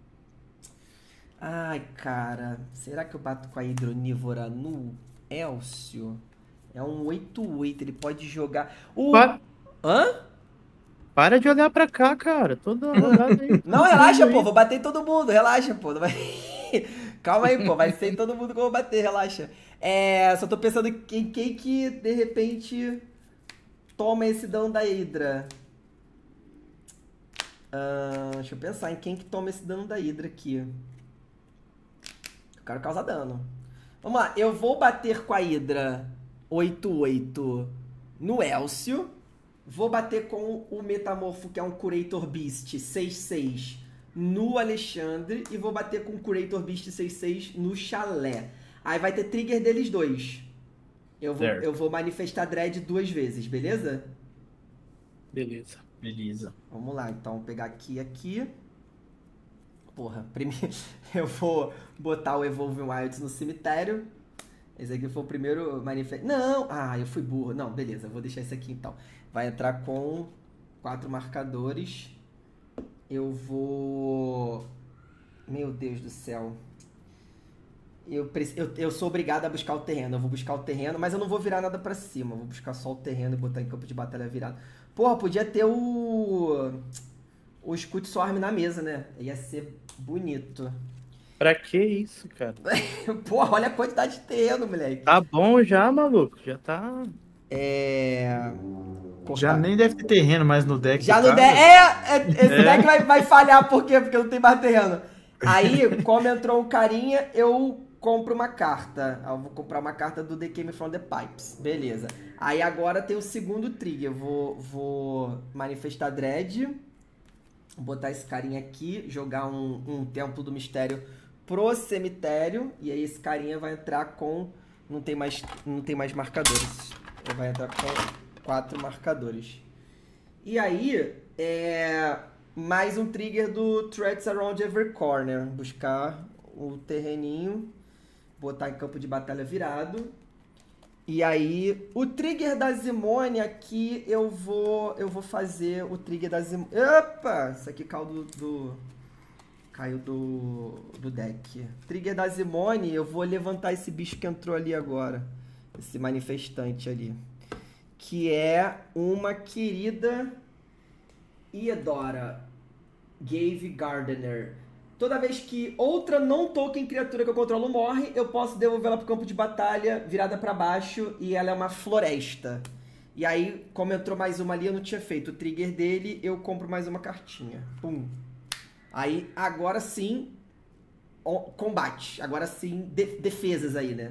Ai, cara. Será que eu bato com a Hidra Onívora no Elcio? É um 8/8, ele pode jogar... Hã? Para de olhar pra cá, cara. Toda rodada aí. Não, relaxa, pô. Vou bater em todo mundo. Relaxa, pô. Não vai... Calma aí, pô. Vai ser em todo mundo que eu vou bater. Relaxa. Só tô pensando em quem que, de repente, toma esse dano da Hidra. Deixa eu pensar em quem que toma esse dano da Hidra aqui. Eu quero causar dano. Vamos lá. Eu vou bater com a Hidra 8/8 no Elcio. Vou bater com o Metamorfo, que é um Curator Beast 6/6 no Alexandre. E vou bater com o Curator Beast 6/6 no Chalé. Aí vai ter trigger deles dois. Eu vou manifestar Dread 2 vezes, beleza? Beleza. Vamos lá, então. Vou pegar aqui. Porra, primeiro eu vou botar o Evolving Wilds no cemitério. Esse aqui foi o primeiro manifesto. Não! Eu fui burro. Não, beleza, eu vou deixar esse aqui então. Vai entrar com 4 marcadores. Eu vou... Meu Deus do céu. Eu sou obrigado a buscar o terreno. Eu vou buscar o terreno, mas eu não vou virar nada pra cima. Eu vou buscar só o terreno e botar em campo de batalha virado. Porra, podia ter o Scout Swarm na mesa, né? Ia ser bonito. Pra que isso, cara? Porra, olha a quantidade de terreno, moleque. Tá bom já, maluco. Já tá... Já nem deve ter terreno mais no deck. Já no deck. Esse deck vai falhar, por quê? Porque não tem mais terreno. Aí, como entrou um carinha, eu compro uma carta. Eu vou comprar uma carta do The Came From The Pipes. Beleza. Aí agora tem o segundo trigger. Eu vou manifestar Dread. Vou botar esse carinha aqui. Jogar um Templo do Mistério pro cemitério. E aí esse carinha vai entrar com... Não tem mais marcadores. Ele vai entrar com 4 marcadores. E aí, mais um trigger do Threats Around Every Corner. Buscar o terreninho, botar em campo de batalha virado. E aí, o trigger da Zimone aqui, eu vou fazer o trigger da Zimone... Opa! Isso aqui caiu Caiu do deck. Trigger da Zimone, eu vou levantar esse bicho que entrou ali agora. Esse manifestante ali. Que é uma querida Iedora Gave Gardener. Toda vez que outra não token criatura que eu controlo morre, eu posso devolvê-la pro campo de batalha, virada pra baixo, e ela é uma floresta. E aí, como entrou mais uma ali, eu não tinha feito o trigger dele, eu compro mais uma cartinha. Pum. Aí, agora sim, combate. Agora sim, defesas aí, né?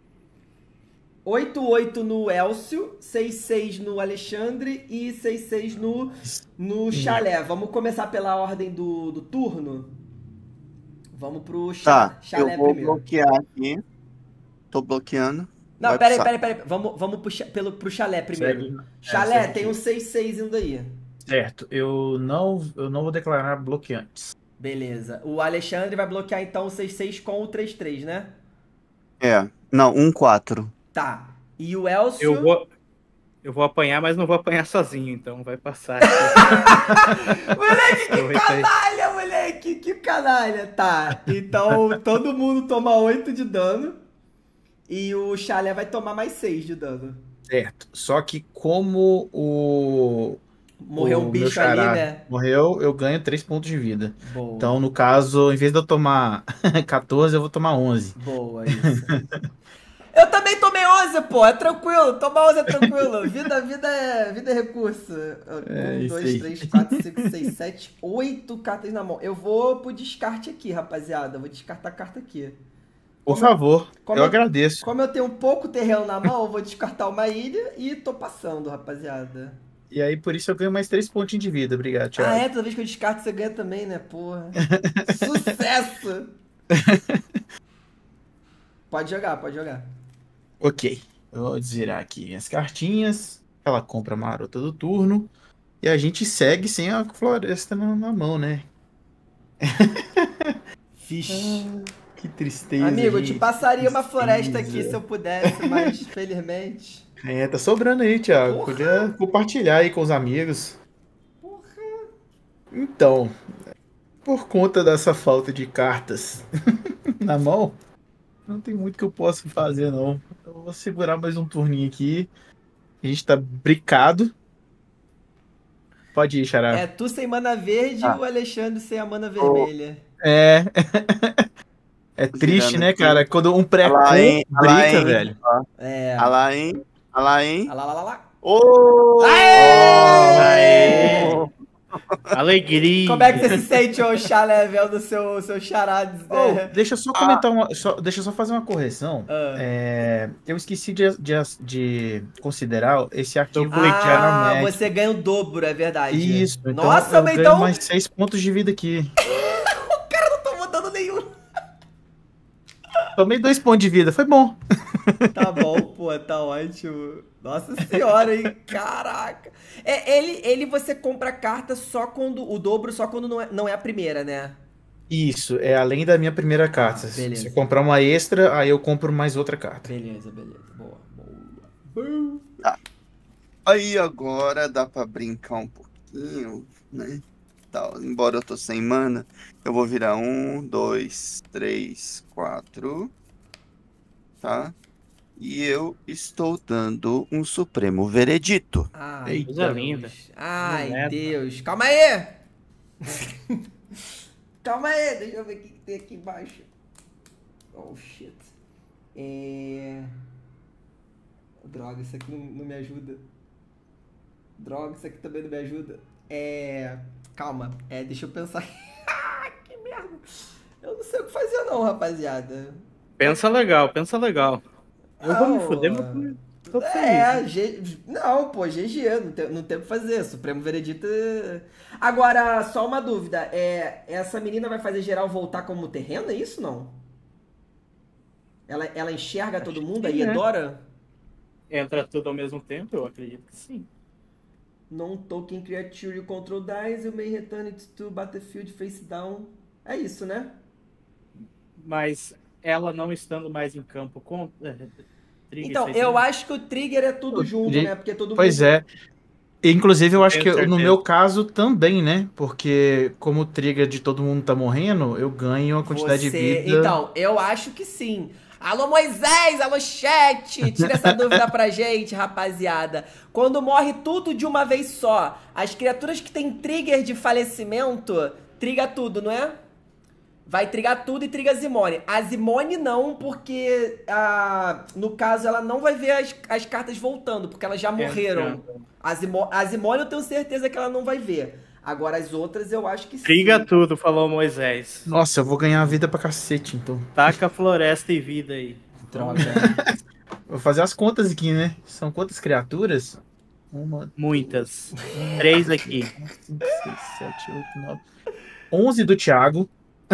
8-8 no Elcio, 6-6 no Alexandre e 6-6 no Chalé. Vamos começar pela ordem do turno? Vamos pro Tá, Chalé eu vou primeiro. bloquear aqui. Tô bloqueando. Não, Vai peraí, pro saco. peraí. Vamos pro Chalé primeiro. Segue. Chalé, segue tem um aqui. 6-6 indo aí. Certo, eu não vou declarar bloqueantes. Beleza. O Alexandre vai bloquear então o 6-6 com o 3-3, né? Não, 1-4. Tá. E o Elcio... Eu vou apanhar, mas não vou apanhar sozinho, então vai passar. Moleque, que canalha, moleque! Que canalha! Tá. Então todo mundo toma 8 de dano. E o Chalé vai tomar mais 6 de dano. Certo. Só que como Morreu um meu bicho xará ali, né? morreu, eu ganho 3 pontos de vida. Boa. Então, no caso, em vez de eu tomar 14, eu vou tomar 11. Boa, isso. Eu também tomei 11, pô. É tranquilo. Tomar 11 é tranquilo. Vida é recurso. É 1, isso 2, aí. 3, 4, 5, 6, 7, 8 cartas na mão. Eu vou pro descarte aqui, rapaziada. Eu vou descartar a carta aqui. Por favor, eu agradeço. Como eu tenho um pouco terreno na mão, eu vou descartar uma ilha e tô passando, rapaziada. E aí, por isso, eu ganho mais 3 pontinhos de vida. Obrigado, Thiago. Ah, é? Toda vez que eu descarto, você ganha também, né? Porra. Sucesso! Pode jogar. Ok. Eu vou desvirar aqui minhas cartinhas. Aquela compra marota do turno. E a gente segue sem a floresta na mão, né? Vixe. Que tristeza. Amigo, eu te gente. passaria uma floresta Tristeza. aqui se eu pudesse, mas felizmente. É, tá sobrando aí, Thiago. Porra. Podia compartilhar aí com os amigos. Então, por conta dessa falta de cartas na mão, não tem muito que eu possa fazer, não. Eu vou segurar mais um turninho aqui. A gente tá bricado. Pode ir, Xará. É tu sem mana verde Tá. e o Alexandre sem a mana vermelha. É. É triste, Girando né, aqui. cara? Quando um pré-com Alain, brica, velho. É. Alain. Ah, lá. Ô! Aê! Alegria! Como é que você se sente, ô Chalé, vendo seu xará? Oh, deixa eu só comentar deixa eu só fazer uma correção. Ah. Eu esqueci de considerar esse arquivo Ah, Magic. você ganha o dobro, é verdade. Isso, então Nossa, eu mas ganho então mais 6 pontos de vida aqui. não tô mudando nenhum. Tomei 2 pontos de vida, foi bom. Tá bom, pô, tá ótimo. Nossa senhora, hein? Caraca. Ele você compra a carta só quando. O dobro só quando não é a primeira, né? Isso, é além da minha primeira carta. beleza. Se eu comprar uma extra, aí eu compro mais outra carta. Beleza. Boa. Aí agora dá pra brincar um pouquinho, né? Tá, embora eu tô sem mana, eu vou virar 1, 2, 3, 4. Tá? E eu estou dando um supremo veredito. Ai, Eita, coisa Deus. linda. Ai, Boneta. Deus. Calma aí. Calma aí, deixa eu ver o que tem aqui embaixo. Oh, shit. Droga, isso aqui não me ajuda. Droga, isso aqui também não me ajuda. Calma, deixa eu pensar. Que merda. Eu não sei o que fazer não, rapaziada. Pensa legal. Eu vou me fuder, mas tô feliz. Não, pô, GG, não tem o que fazer. Supremo Veredito. Agora, só uma dúvida. Essa menina vai fazer geral voltar como terreno, é isso não? Ela enxerga todo mundo, a sim, né? Iedora? Entra tudo ao mesmo tempo? Eu acredito que sim. Non-token creature you control dies, you may return it to battlefield face down. É isso, né? Mas ela não estando mais em campo com... Então, eu acho que o trigger é tudo junto, Gente, né? Porque todo Pois mundo... é. Inclusive, eu acho que Tenho no certeza. meu caso também, né? Porque como o trigger de todo mundo tá morrendo, eu ganho uma quantidade de Você. vida. Então, eu acho que sim. Alô, Moisés! Alô, chat! Tira essa dúvida pra gente, rapaziada. Quando morre tudo de uma vez só, as criaturas que tem trigger de falecimento, triga tudo, não é? Vai trigar tudo e triga a Zimone. A Zimone não, porque no caso ela não vai ver as cartas voltando, porque elas já morreram. A Zimone eu tenho certeza que ela não vai ver. Agora as outras eu acho que sim. Triga tudo, falou Moisés. Nossa, eu vou ganhar vida pra cacete, então. Taca floresta e vida aí. Droga. Vou fazer as contas aqui, né? São quantas criaturas? Uma, Muitas. 3 aqui. 5, 6, 7, 8, 9. 11 do Thiago.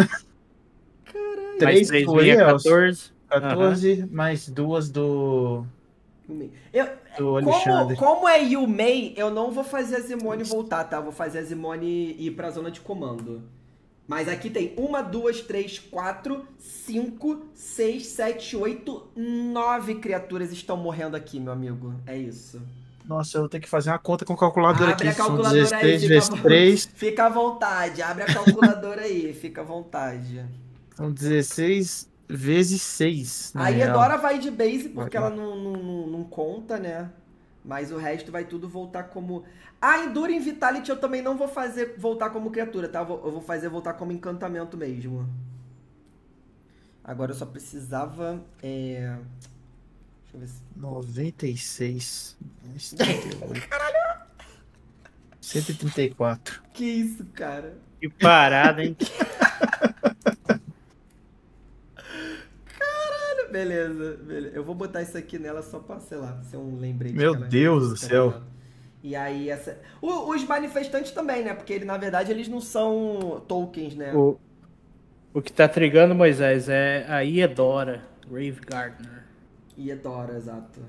Mais 3 3 do vinha Elielson. 14. 14, mais 2 do Alexandre. Como é Yumei, eu não vou fazer a Zimone voltar, tá? Eu vou fazer a Zimone ir pra zona de comando. Mas aqui tem 1, 2, 3, 4, 5, 6, 7, 8, 9 criaturas estão morrendo aqui, meu amigo. É isso. Nossa, eu vou ter que fazer uma conta com calculadora Abre aqui. a São calculadora aí, 16 vezes 3. fica à vontade. Abre a calculadora aí, fica à vontade. São 16 vezes 6. A Iedora vai de base porque ela não conta, né? Mas o resto vai tudo voltar como... A Enduring Vitality eu também não vou fazer voltar como criatura, tá? Eu vou fazer voltar como encantamento mesmo. Agora eu só precisava... Deixa eu ver se... 96. Mais 38. Caralho! 134. Que isso, cara? Que parada, hein? Beleza. Eu vou botar isso aqui nela só pra, sei lá, ser um lembrete. Meu que ela Deus do fica céu. legal. E aí, os manifestantes também, né? Porque na verdade eles não são tokens, né? O que tá trigando, Moisés, é a Iedora, Grave Gardener. Iedora, exato.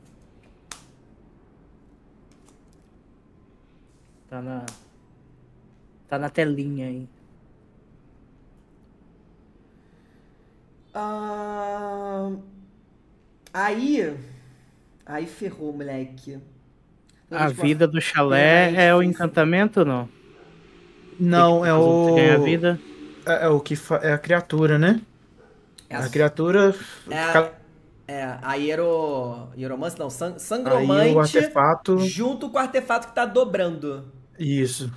Tá na telinha aí. Aí ferrou, moleque. A vida do chalé é o encantamento ou não? Não, é o... Você ganha vida? É o que é a criatura, né? A criatura... A Hieromance não, Aí o Sangromante artefato... junto com o artefato que tá dobrando. Isso.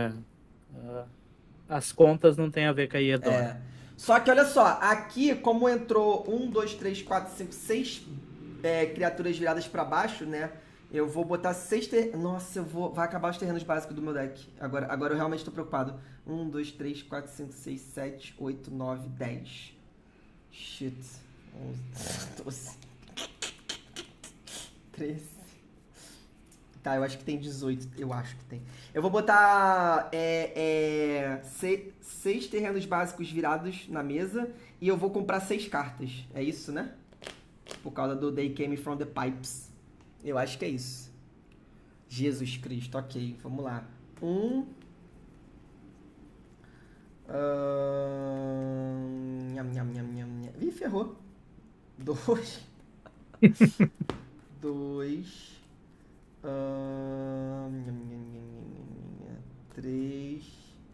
As contas não tem a ver com a Iedora. É. Só que olha só, aqui como entrou 1, 2, 3, 4, 5, 6 criaturas viradas pra baixo, né? Eu vou botar 6 terrenos. Nossa, vai acabar os terrenos básicos do meu deck. Agora eu realmente tô preocupado. 1, 2, 3, 4, 5, 6, 7, 8, 9, 10. Shit. 11, 12. 13. Tá, eu acho que tem 18. Eu acho que tem. Eu vou botar 6 terrenos básicos virados na mesa. E eu vou comprar 6 cartas. É isso, né? Por causa do They Came From The Pipes. Eu acho que é isso. Jesus Cristo, ok. Vamos lá. 1. Ih, ferrou. 2. 2. 3.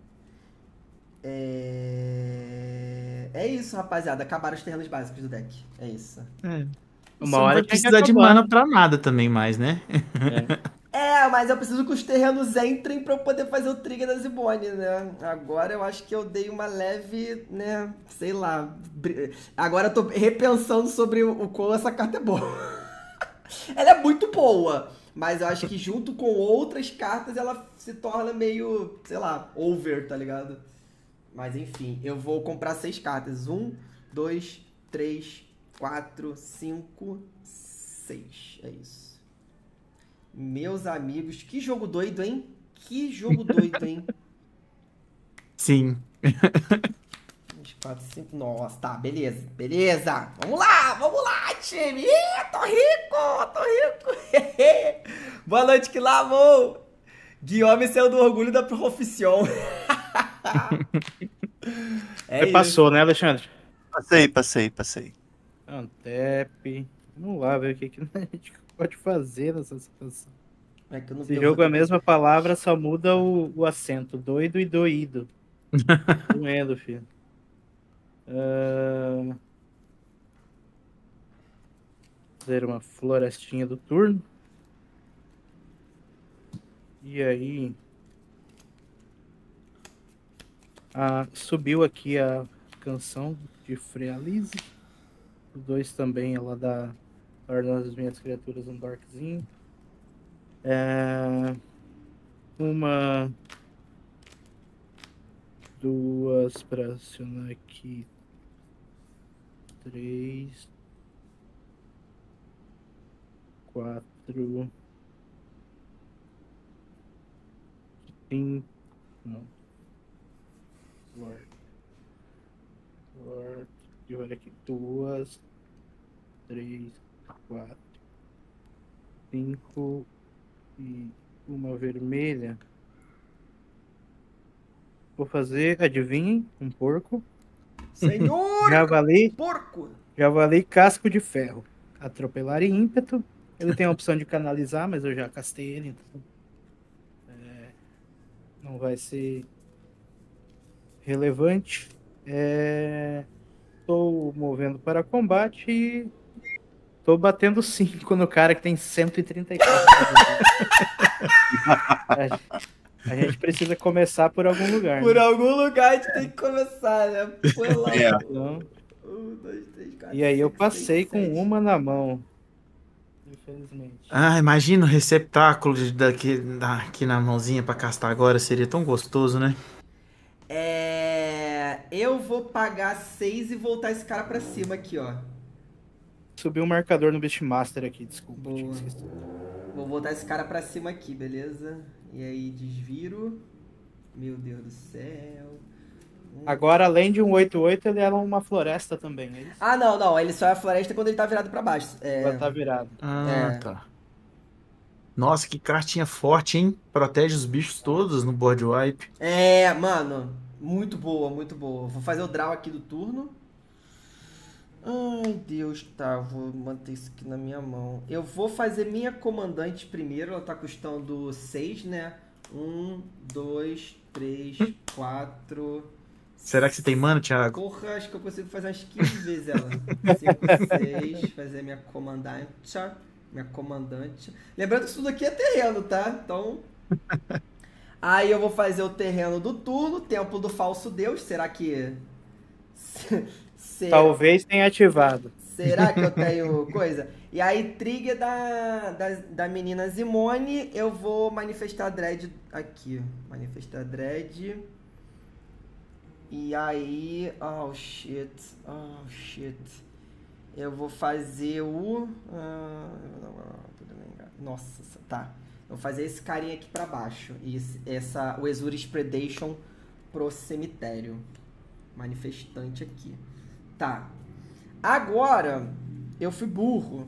É isso, rapaziada. Acabaram os terrenos básicos do deck. É isso. Uma Você hora não vai tinha que precisar de acabar. mana pra nada também mais, né? Mas eu preciso que os terrenos entrem pra eu poder fazer o trigger da Zibone, né? Agora eu acho que eu dei uma leve, né? Sei lá. Agora eu tô repensando sobre o quão essa carta é boa. Ela é muito boa, mas eu acho que junto com outras cartas ela se torna meio, sei lá, over, tá ligado? Mas enfim, eu vou comprar 6 cartas. 1, 2, 3, 4, 5, 6. É isso. Meus amigos, que jogo doido, hein? Que jogo doido, hein? Sim. 3, 4, 5. Nossa, tá, beleza. Beleza. Vamos lá, time. Ih, tô rico. Boa noite, que lá, amor. Guilherme saiu do orgulho da profissão. Você passou, né, Alexandre? Passei. Antep. Vamos lá ver o que a gente pode fazer nessa situação. É que eu não Esse eu jogo vou é a ter- mesma palavra, só muda o acento. Doido e doído. Doendo, filho. Fazer uma florestinha do turno. E aí... subiu aqui a canção de Frealise. Os dois também, ela dá... Torna as minhas criaturas um dorkzinho. Uma... Duas para acionar aqui. 3, 4, 5. Não. Lord. E olha aqui. 2, 3, 4, 5 e uma vermelha. Vou fazer, adivinhem, um porco. Senhor! Javali, Porco! javali casco de ferro. Atropelar e ímpeto. Ele tem a opção de canalizar, mas eu já castei ele, então não vai ser relevante. Estou movendo para combate e estou batendo 5 no cara que tem 134. A gente precisa começar por algum lugar. Por Né? algum lugar a gente tem que começar, né? Pela... É. Então, 1, 2, 3, 4, e aí eu 5, 6, passei com 7. uma na mão. Infelizmente. Ah, imagina o receptáculo daqui na mãozinha pra castar agora. Seria tão gostoso, né? Eu vou pagar 6 e voltar esse cara pra cima aqui, ó. Subiu um marcador no Beastmaster aqui, desculpa. Boa. Tinha esquecido. Vou voltar esse cara pra cima aqui, beleza? E aí, desviro. Meu Deus do céu. Agora, além de um 8/8, ele era uma floresta também. É isso? Ah, não. Ele só é a floresta quando ele tá virado pra baixo. Agora tá virado. Ah, É. tá. Nossa, que cartinha forte, hein? Protege os bichos todos no board wipe. Mano. Muito boa, muito boa. Vou fazer o draw aqui do turno. Ai, Deus, tá. Vou manter isso aqui na minha mão. Eu vou fazer minha comandante primeiro. Ela tá custando 6, né? 1, 2, 3, 4. Será que você tem mana, Thiago? Porra, acho que eu consigo fazer umas 15 vezes ela. 5, 6. Fazer minha comandante. Minha comandante. Lembrando que isso tudo aqui é terreno, tá? Então. Aí eu vou fazer o terreno do turno. Templo do falso deus. Será que. Talvez tenha ativado. Será que eu tenho coisa? E aí, trigger da menina Zimone, eu vou manifestar dread aqui. Manifestar dread. E aí... Oh, shit. Eu vou fazer o... Nossa, tá. Eu vou fazer esse carinha aqui pra baixo. O Exuris Predation pro cemitério. Manifestante aqui. Tá. Agora, eu fui burro.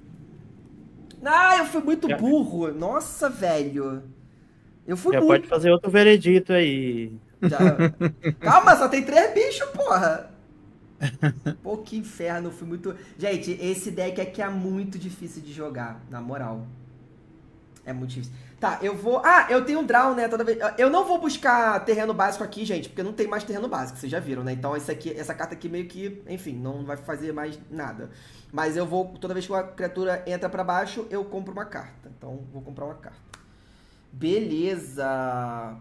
Eu fui muito burro. Nossa, velho. Eu fui Já burro. pode fazer outro veredito aí. Calma, só tem 3 bichos, porra. Pô, que inferno. Eu fui muito... Gente, esse deck aqui é muito difícil de jogar, na moral. É muito difícil. Tá, eu vou... eu tenho um draw, né? Toda vez... Eu não vou buscar terreno básico aqui, gente, porque não tem mais terreno básico, vocês já viram, né? Então essa carta aqui meio que, enfim, não vai fazer mais nada. Mas eu vou, toda vez que uma criatura entra pra baixo, eu compro uma carta. Então, vou comprar uma carta. Beleza.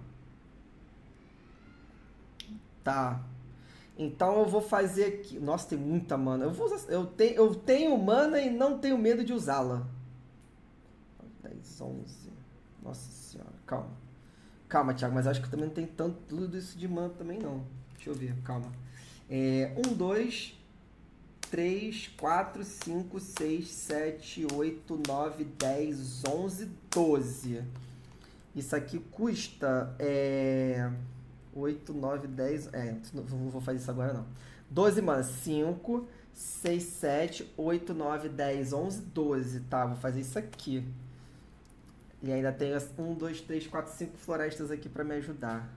Tá. Então eu vou fazer aqui... Nossa, tem muita mana. Eu tenho mana e não tenho medo de usá-la. 10, 11... Nossa senhora, calma. Calma, Thiago, mas acho que também não tem tudo isso de mana também, não. Deixa eu ver, calma. 1, 2, 3, 4, 5, 6, 7, 8, 9, 10, 11, 12. Isso aqui custa 8, 9, 10... não vou fazer isso agora, não. 12 mana. 5, 6, 7, 8, 9, 10, 11, 12. Tá, vou fazer isso aqui. E ainda tenho 1, 2, 3, 4, 5 florestas aqui pra me ajudar.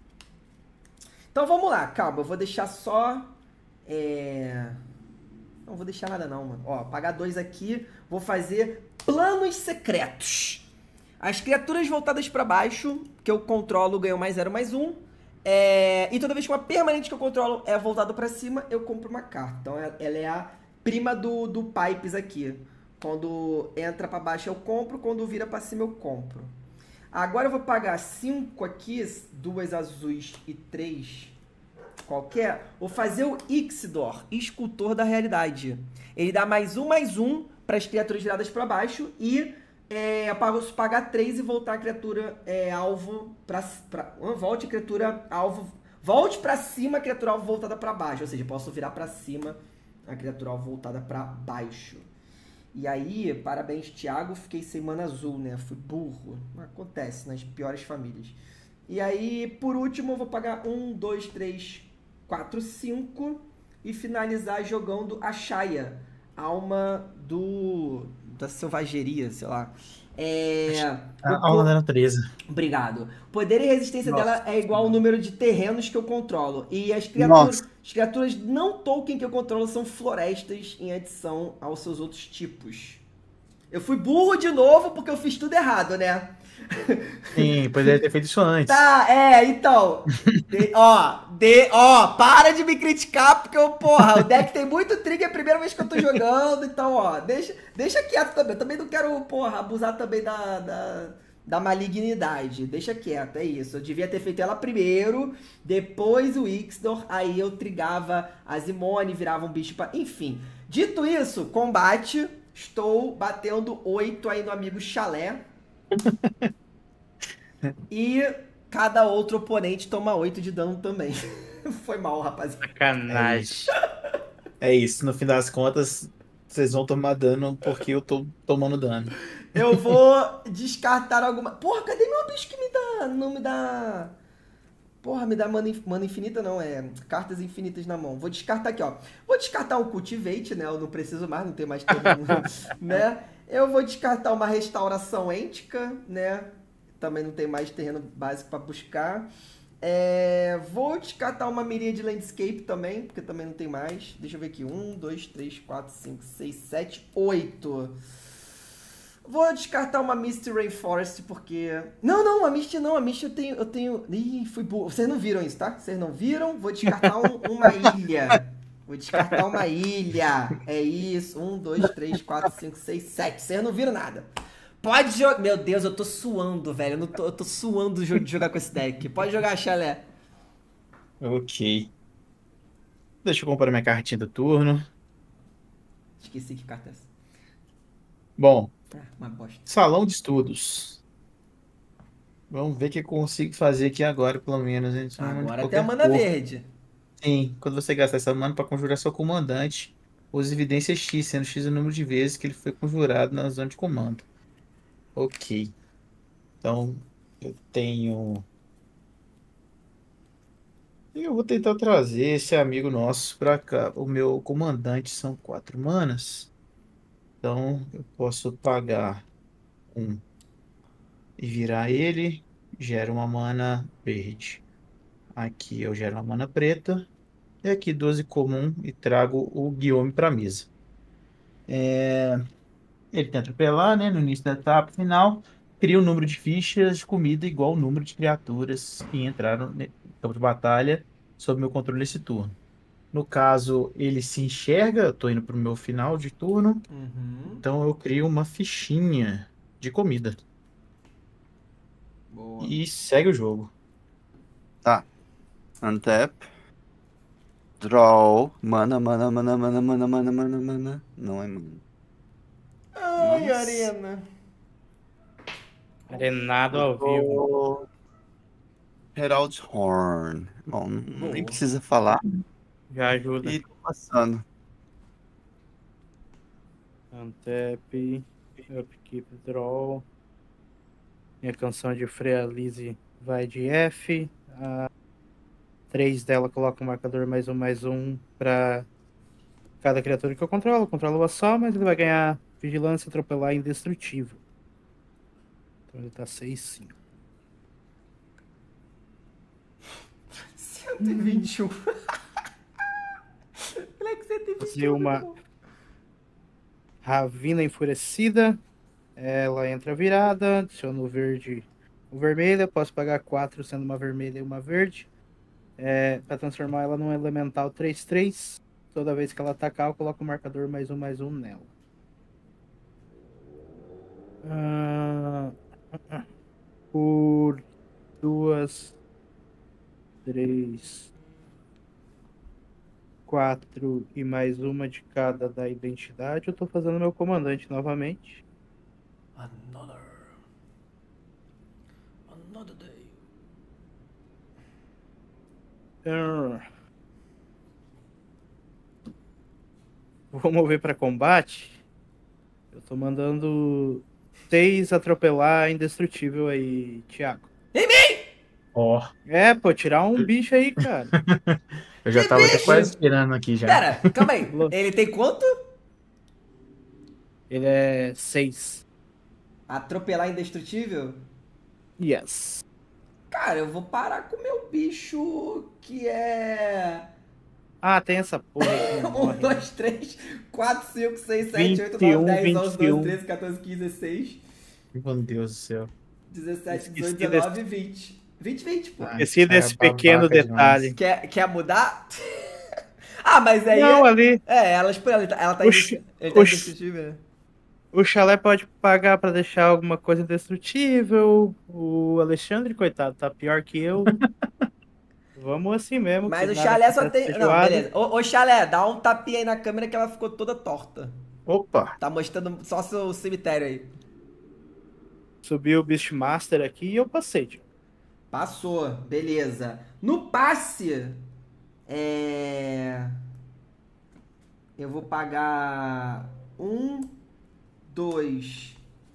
Então vamos lá, calma. Eu vou deixar só... Não vou deixar nada não, mano. Ó, pagar 2 aqui. Vou fazer planos secretos. As criaturas voltadas pra baixo, que eu controlo, ganham mais 0/+1. E toda vez que uma permanente que eu controlo é voltada pra cima, eu compro uma carta. Então ela é a prima do Pipes aqui. Quando entra pra baixo eu compro, quando vira pra cima eu compro. Agora eu vou pagar 5 aqui, 2 azuis e 3 qualquer. Vou fazer o Ixidor, Escultor da Realidade. Ele dá +1/+1 para as criaturas viradas para baixo e eu posso pagar 3 e voltar a criatura alvo volte a criatura alvo. Volte para cima a criatura alvo voltada para baixo. Ou seja, posso virar para cima a criatura alvo voltada para baixo. E aí, parabéns, Thiago, fiquei sem mana azul, né? Fui burro. Acontece nas piores famílias. E aí, por último, eu vou pagar 1, 2, 3, 4, 5 e finalizar jogando a Shaya, alma da selvageria, sei lá. A alma da natureza. Obrigado. Poder e resistência dela é igual ao número de terrenos que eu controlo. E as criaturas não token que eu controlo são florestas em adição aos seus outros tipos. Eu fui burro de novo porque eu fiz tudo errado, né? Sim, poderia ter feito isso antes. Tá, então. Para de me criticar, porque o deck tem muito trigger, é a primeira vez que eu tô jogando, então, deixa quieto também. Eu também não quero, abusar também da malignidade. Deixa quieto, é isso. Eu devia ter feito ela primeiro, depois o Ixidor, aí eu trigava a Zimone, virava um bicho pra... Enfim, dito isso, combate, estou batendo 8 aí no amigo Chalé. E cada outro oponente toma 8 de dano também. Foi mal, rapaziada. Sacanagem. É isso, no fim das contas, vocês vão tomar dano porque eu tô tomando dano. Eu vou descartar alguma... Porra, cadê meu bicho que me dá... Não me dá... Porra, me dá mana infinita, não. Cartas infinitas na mão. Vou descartar aqui, ó. Vou descartar um Cultivate, né? Eu não preciso mais, não tem mais terreno, né? Eu vou descartar uma Restauração Éntica, né? Também não tem mais terreno básico pra buscar. Vou descartar uma Miríade Landscape também, porque também não tem mais. Deixa eu ver aqui. 1, 2, 3, 4, 5, 6, 7, 8. Vou descartar uma Misty Rainforest, porque... Não, a Misty não. A Misty eu tenho... Ih, fui burro. Vocês não viram isso, tá? Vocês não viram? Vou descartar uma ilha. Vou descartar uma ilha. É isso. 1, 2, 3, 4, 5, 6, 7. Vocês não viram nada. Pode jogar... Meu Deus, eu tô suando, velho. Eu tô suando de jogar com esse deck. Pode jogar, Chalé. Ok. Deixa eu comprar minha cartinha do turno. Esqueci que carta é essa. Bom, uma bosta. Salão de estudos. Vamos ver o que eu consigo fazer aqui agora, pelo menos. Gente. Agora até a mana verde. Sim, quando você gastar essa mana para conjurar seu comandante, use evidência X, sendo X o número de vezes que ele foi conjurado na zona de comando. Ok. Então, eu tenho... Eu vou tentar trazer esse amigo nosso pra cá. O meu comandante são 4 manas. Então, eu posso pagar 1 e virar ele. Gera uma mana verde. Aqui eu gero uma mana preta. E aqui 12 comum e trago o Guillaume pra mesa. Ele tem atropelar, né? No início da etapa final. Cria o número de fichas de comida igual ao número de criaturas que entraram no campo de batalha sob meu controle nesse turno. No caso, ele se enxerga, eu tô indo pro meu final de turno, então eu crio uma fichinha de comida. Boa. E segue o jogo. Tá. Untap. Draw. Mana. Não é mana. Ai, Nossa. Arena. Arenado ao vivo. Herald's Horn. Bom, Boa. nem precisa falar. Já ajuda. E tô passando. Untap. Upkeep, draw. Minha canção de Freya Lise vai de F. A 3 dela coloca um marcador +1/+1 para cada criatura que eu controlo. Eu controlo uma só, mas ele vai ganhar vigilância, atropelar e indestrutível. Então ele tá 6/5. 121. Moleque, 121. Fazer uma Ravina Enfurecida. Ela entra virada, adiciono o verde, o vermelho. Eu posso pagar 4 sendo uma vermelha e uma verde. Para transformar ela num elemental 3/3. Toda vez que ela atacar, eu coloco o marcador +1/+1 nela. Por 2, 3, 4 e mais uma de cada da identidade, eu tô fazendo meu comandante novamente. Another day. Vou mover para combate. Eu tô mandando 6 atropelar indestrutível aí, Thiago. Ó, Pô, tirar um bicho aí, cara. eu já Que tava até bicho? quase esperando aqui já. Pera, calma aí. Ele tem quanto? Ele é 6. Atropelar indestrutível? Yes. Cara, eu vou parar com o meu bicho que é. Tem essa porra aí. 1, 2, 3, 4, 5, 6, 7, 8, 9, 21, 10, 11, 12, 21. 13, 14, 15, 16, Meu Deus do céu. 17, 18, Esqueci 19, 20. 20, pô. Esqueci desse Cara, pequeno babaca detalhe. Quer mudar? Mas aí. Não, ali. Ela tá Oxi, ele tá oxi. indestrutível, né? O chalé pode pagar pra deixar alguma coisa indestrutível. O Alexandre, coitado, tá pior que eu. Vamos assim mesmo. Mas que o nada chalé só acontece tem. Não, feijoada. beleza. Ô, chalé, dá um tapinha aí na câmera que ela ficou toda torta. Opa! Tá mostrando só seu cemitério aí. Subiu o Beastmaster aqui e eu passei, tio. Passou, beleza. No passe, eu vou pagar 1, 2,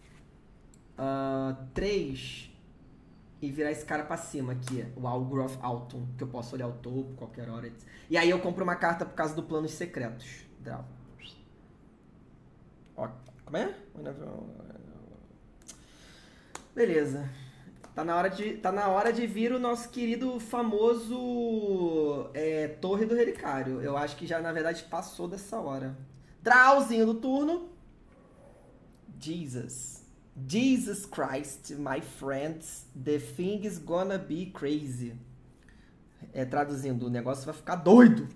3 e virar esse cara pra cima aqui, o Algroth Alton, que eu posso olhar o topo qualquer hora. E aí eu compro uma carta por causa do planos secretos. Draw. Ó, como é? Beleza. Tá na hora de vir o nosso querido famoso Torre do Relicário. Eu acho que já, na verdade, passou dessa hora. Drawzinho do turno. Jesus Christ, my friends. The thing is gonna be crazy. Traduzindo, o negócio vai ficar doido.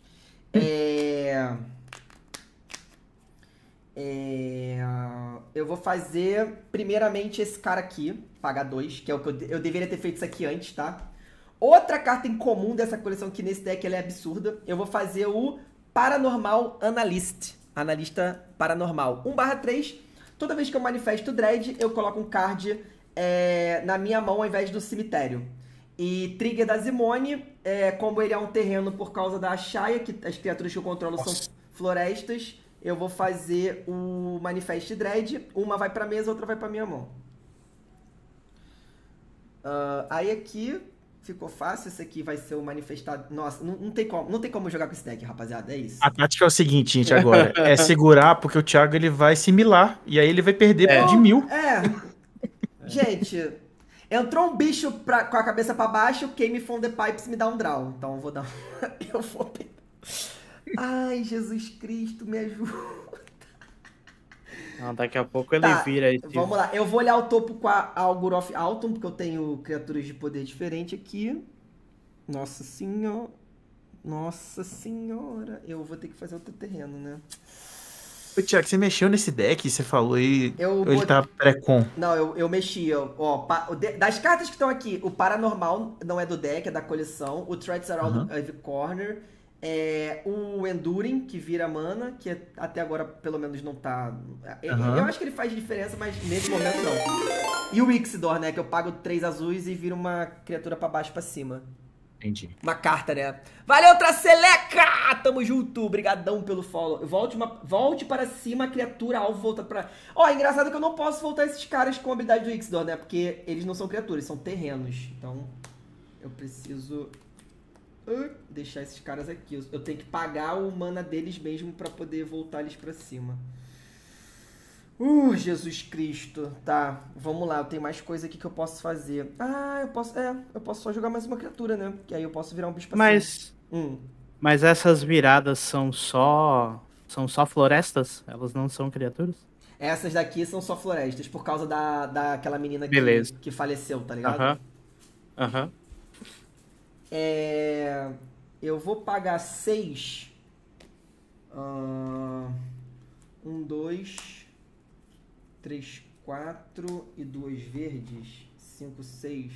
Eu vou fazer primeiramente esse cara aqui, pagar 2, que é o que eu deveria ter feito isso aqui antes, tá? Outra carta incomum dessa coleção, que nesse deck ela é absurda, eu vou fazer o Paranormal Analyst, analista paranormal, 1/3. Toda vez que eu manifesto o Dread, eu coloco um card na minha mão ao invés do cemitério. E trigger da Zimone, como ele é um terreno por causa da Ashaya, que as criaturas que eu controlo são florestas, eu vou fazer o Manifest Dread. Uma vai pra mesa, outra vai pra minha mão. Aí aqui ficou fácil. Esse aqui vai ser o manifestado. Nossa, não tem como jogar com esse deck, rapaziada. É isso. A tática é o seguinte, gente, agora. É segurar, porque o Thiago ele vai similar. E aí ele vai perder de 1000. Gente, entrou um bicho com a cabeça pra baixo, Came from the Pipes me dá um draw. Então eu vou dar. Eu vou. Ai, Jesus Cristo, me ajuda. Não, daqui a pouco ele vira aí. Vamos lá, eu vou olhar o topo com a Algroth Alton, porque eu tenho criaturas de poder diferente aqui. Nossa senhora. Nossa senhora. Eu vou ter que fazer outro terreno, né? Ô, Thiago, você mexeu nesse deck? Você falou aí. Ele tá pré-com. Não, eu mexi. Das cartas que estão aqui, o Paranormal não é do deck, é da coleção. O Threats Around the Corner. O Enduring, que vira mana, que até agora pelo menos não tá. Eu acho que ele faz diferença, mas nesse momento não. E o Ixidor, né? Que eu pago 3 azuis e viro uma criatura pra baixo e pra cima. Entendi. Uma carta, né? Valeu, Traceleca! Tamo junto! Obrigadão pelo follow. Volte para cima, a criatura alvo volta pra... Engraçado que eu não posso voltar esses caras com a habilidade do Ixidor, né? Porque eles não são criaturas, são terrenos. Então, eu preciso... deixar esses caras aqui. Eu tenho que pagar o mana deles mesmo pra poder voltar eles pra cima. Jesus Cristo. Tá, vamos lá. Eu tenho mais coisa aqui que eu posso fazer. Eu posso só jogar mais uma criatura, né? Que aí eu posso virar um bicho pra cima. Mas essas viradas são só São só florestas? Elas não são criaturas? Essas daqui são só florestas, por causa daquela menina Beleza. que faleceu, tá ligado? Aham. Eu vou pagar 6. 1, 2, 3, 4 e 2 verdes. 5, 6.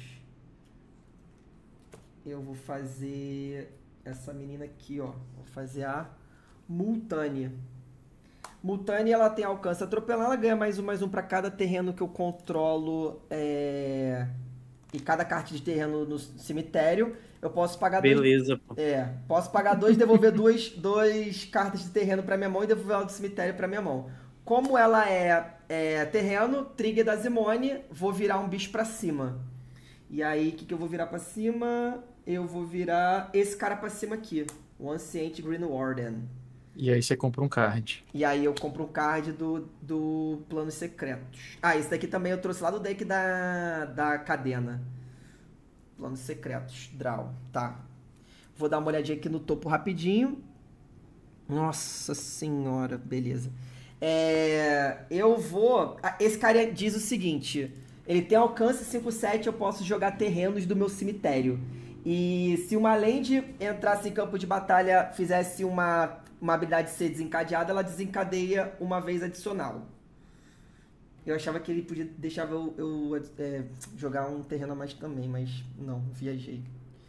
Eu vou fazer essa menina aqui, ó. Vou fazer a Multânia. Multânia, ela tem alcance atropelando, ela ganha mais um pra cada terreno que eu controlo. E cada carta de terreno no cemitério. Eu posso pagar Beleza, pô. Posso pagar 2 e devolver duas cartas de terreno pra minha mão e devolver ela do cemitério pra minha mão. Como ela é terreno, trigger da Zimone, vou virar um bicho pra cima. E aí, o que eu vou virar pra cima? Eu vou virar esse cara pra cima aqui. O Ancient Green Warden. E aí você compra um card. E aí eu compro um card do Planos Secretos. Ah, esse daqui também eu trouxe lá do deck da cadena. Planos Secretos, Draw. Tá. Vou dar uma olhadinha aqui no topo rapidinho. Nossa senhora, beleza. Eu vou... Esse cara diz o seguinte... Ele tem alcance 5/7, eu posso jogar terrenos do meu cemitério. E se uma land entrasse em campo de batalha, fizesse uma habilidade ser desencadeada, ela desencadeia uma vez adicional. Eu achava que ele podia deixar eu jogar um terreno a mais também, mas não, viajei.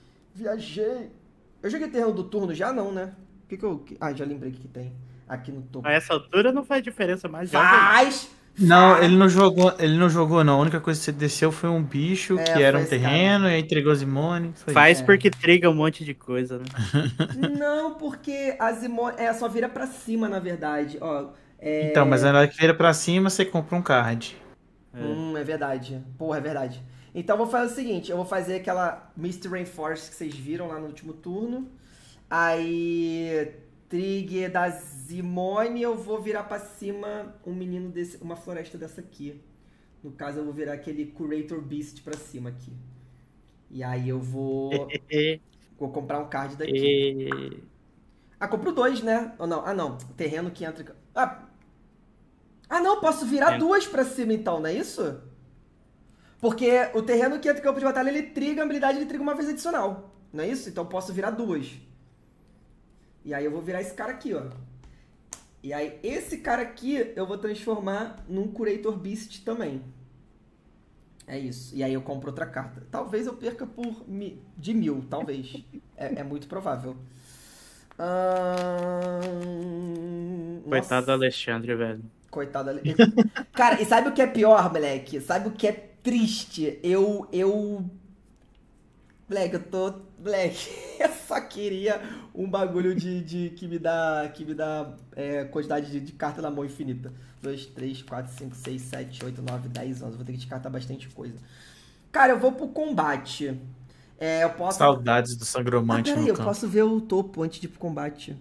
Eu joguei terreno do turno já? Não, né? Já lembrei o que tem aqui no topo. A essa altura não faz diferença mais. Faz! Não, ele não jogou não. A única coisa que você desceu foi um bicho que era um terreno e aí entregou Zimone. Faz porque triga um monte de coisa, né? Não, porque a Zimone só vira pra cima, na verdade. Ó, Então, mas na hora que vira pra cima, você compra um card. É verdade. Porra, é verdade. Então eu vou fazer o seguinte, eu vou fazer aquela Misty Rainforest que vocês viram lá no último turno. Aí, trigger da Zimone, eu vou virar pra cima um menino desse, uma floresta dessa aqui. No caso, eu vou virar aquele Curator Beast pra cima aqui. E aí eu vou comprar um card daqui. Compro 2, né? Ou não? Não. Terreno que entra... não, posso virar 2 pra cima então, não é isso? Porque o terreno que entra em campo de batalha, ele triga a habilidade, ele triga uma vez adicional. Não é isso? Então eu posso virar 2. E aí eu vou virar esse cara aqui, ó. E aí esse cara aqui eu vou transformar num Curator Beast também. É isso. E aí eu compro outra carta. Talvez eu perca de 1000, talvez. É muito provável. Coitado do Alexandre, velho. Coitado ali. Cara, e sabe o que é pior, moleque? Sabe o que é triste? Moleque, eu só queria um bagulho que me dá quantidade de carta na mão infinita. 2, 3, 4, 5, 6, 7, 8, 9, 10, 11. Vou ter que descartar bastante coisa. Cara, eu vou pro combate. Eu posso... Saudades do Sangromante no campo. Eu posso ver o topo antes de ir pro combate.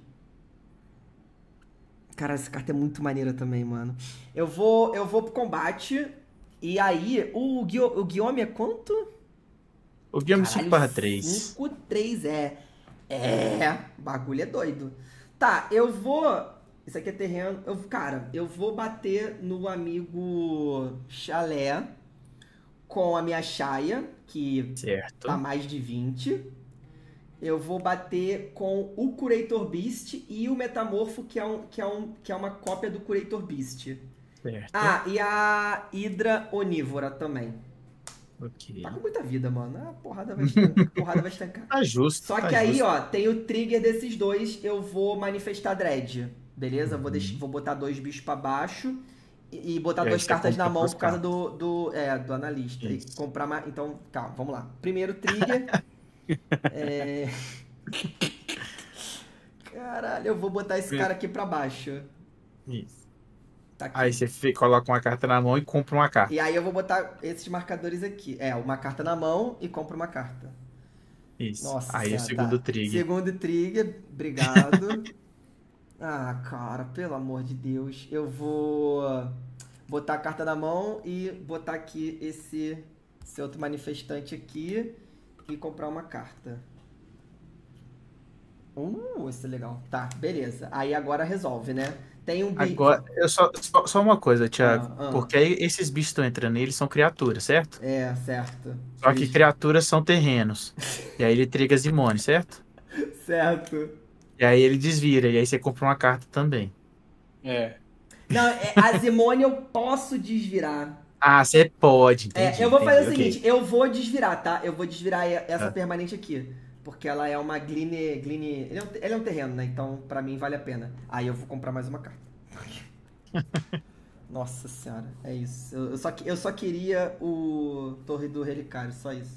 Cara, essa carta é muito maneira também, mano. Eu vou pro combate. E aí, o Guillaume é quanto? O Guillaume 5/3. 5/3, o bagulho é doido. Tá, eu vou... Isso aqui é terreno... eu vou bater no amigo Chalé com a minha Shaya, que tá mais de 20. Eu vou bater com o Curator Beast e o Metamorfo, que é uma cópia do Curator Beast. Certo. E a Hidra Onívora também. Ok. Tá com muita vida, mano. A porrada vai estancar. Tá justo. Só que aí, ó, tem o trigger desses dois, eu vou manifestar Dread. Beleza? Vou botar 2 bichos pra baixo e botar 2 cartas na mão por causa do analista. E comprar mais. Então, calma, vamos lá. Primeiro trigger. Caralho, eu vou botar esse cara aqui pra baixo. Isso. Tá aqui. Aí você coloca uma carta na mão e compra uma carta. E aí eu vou botar esses marcadores aqui. Uma carta na mão e compro uma carta. Isso. Nossa aí senhora, o segundo trigger. Segundo trigger, obrigado. Cara, pelo amor de Deus. Eu vou botar a carta na mão e botar aqui esse outro manifestante aqui e comprar uma carta. Isso é legal. Tá, beleza. Aí agora resolve, né? Tem um bicho. Agora, só uma coisa, Thiago. Ah. Porque aí esses bichos que estão entrando neles são criaturas, certo? É, certo. Só que criaturas são terrenos. E aí ele triga Zimone, certo? Certo. E aí ele desvira, e aí você compra uma carta também. Não, a Zimone eu posso desvirar. Ah, você pode, entendi. Eu vou fazer o ok. seguinte, eu vou desvirar, tá? Eu vou desvirar essa permanente aqui. Porque ela é uma Gline... Ele é um terreno, né? Então, pra mim, vale a pena. Aí eu vou comprar mais uma carta. Nossa senhora, é isso. Eu só queria o Torre do Relicário, só isso.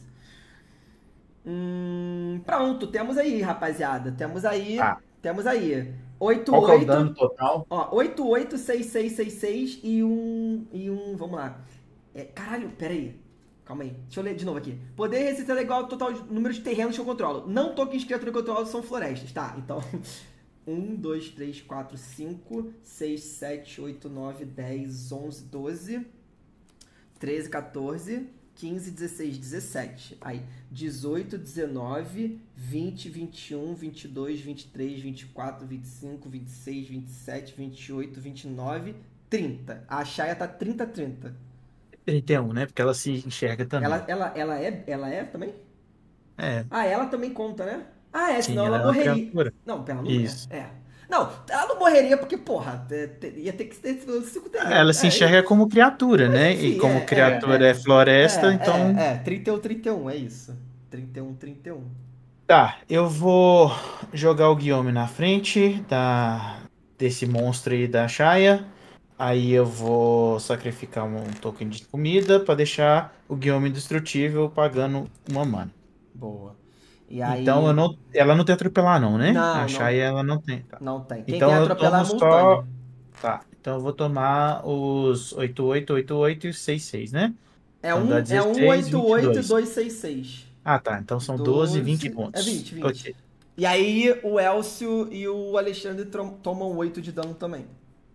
Pronto, temos aí, rapaziada. Temos aí. Tá. Temos aí. Qual que é o dano 8-8. total? Ó, 8-8-6-6-6-6 e um. Vamos lá. Caralho, pera aí. Calma aí. Deixa eu ler de novo aqui. Poder resistir é igual ao total número de terrenos que eu controlo. Não tokens que criaturas que eu controlo são florestas. Tá, então. 1, 2, 3, 4, 5, 6, 7, 8, 9, 10, 11, 12, 13, 14, 15, 16, 17. Aí, 18, 19, 20, 21, 22, 23, 24, 25, 26, 27, 28, 29, 30. A Shaya tá 30-30. 31, né? Porque ela se enxerga também. Ela é também? É. Ah, ela também conta, né? Sim, Senão ela ela é uma morreria. criatura. Não, ela não Isso. Não, ela não morreria porque, porra, ia ter que ter 5 terrenos. Ela se enxerga como criatura, né? enfim, E como criatura é floresta, então. 31-31, é isso. 31-31. Tá, eu vou jogar o Guillaume na frente desse monstro aí da Shaya. Aí eu vou sacrificar um token de comida pra deixar o Guillaume indestrutível pagando uma mana. Boa. E aí... Então ela não tem atropelar não, né? Não, A Shaya ela não tem. Tá. Não tem. Quem Então tem eu atropelar é tomo a só. Multani. Tá, então eu vou tomar os 88, 88 e os 66, né? É Então dá 16, 188 e 22. 266. Ah, tá. Então são 12, 20 pontos. É 20. Ok. E aí o Elcio e o Alexandre tomam 8 de dano também.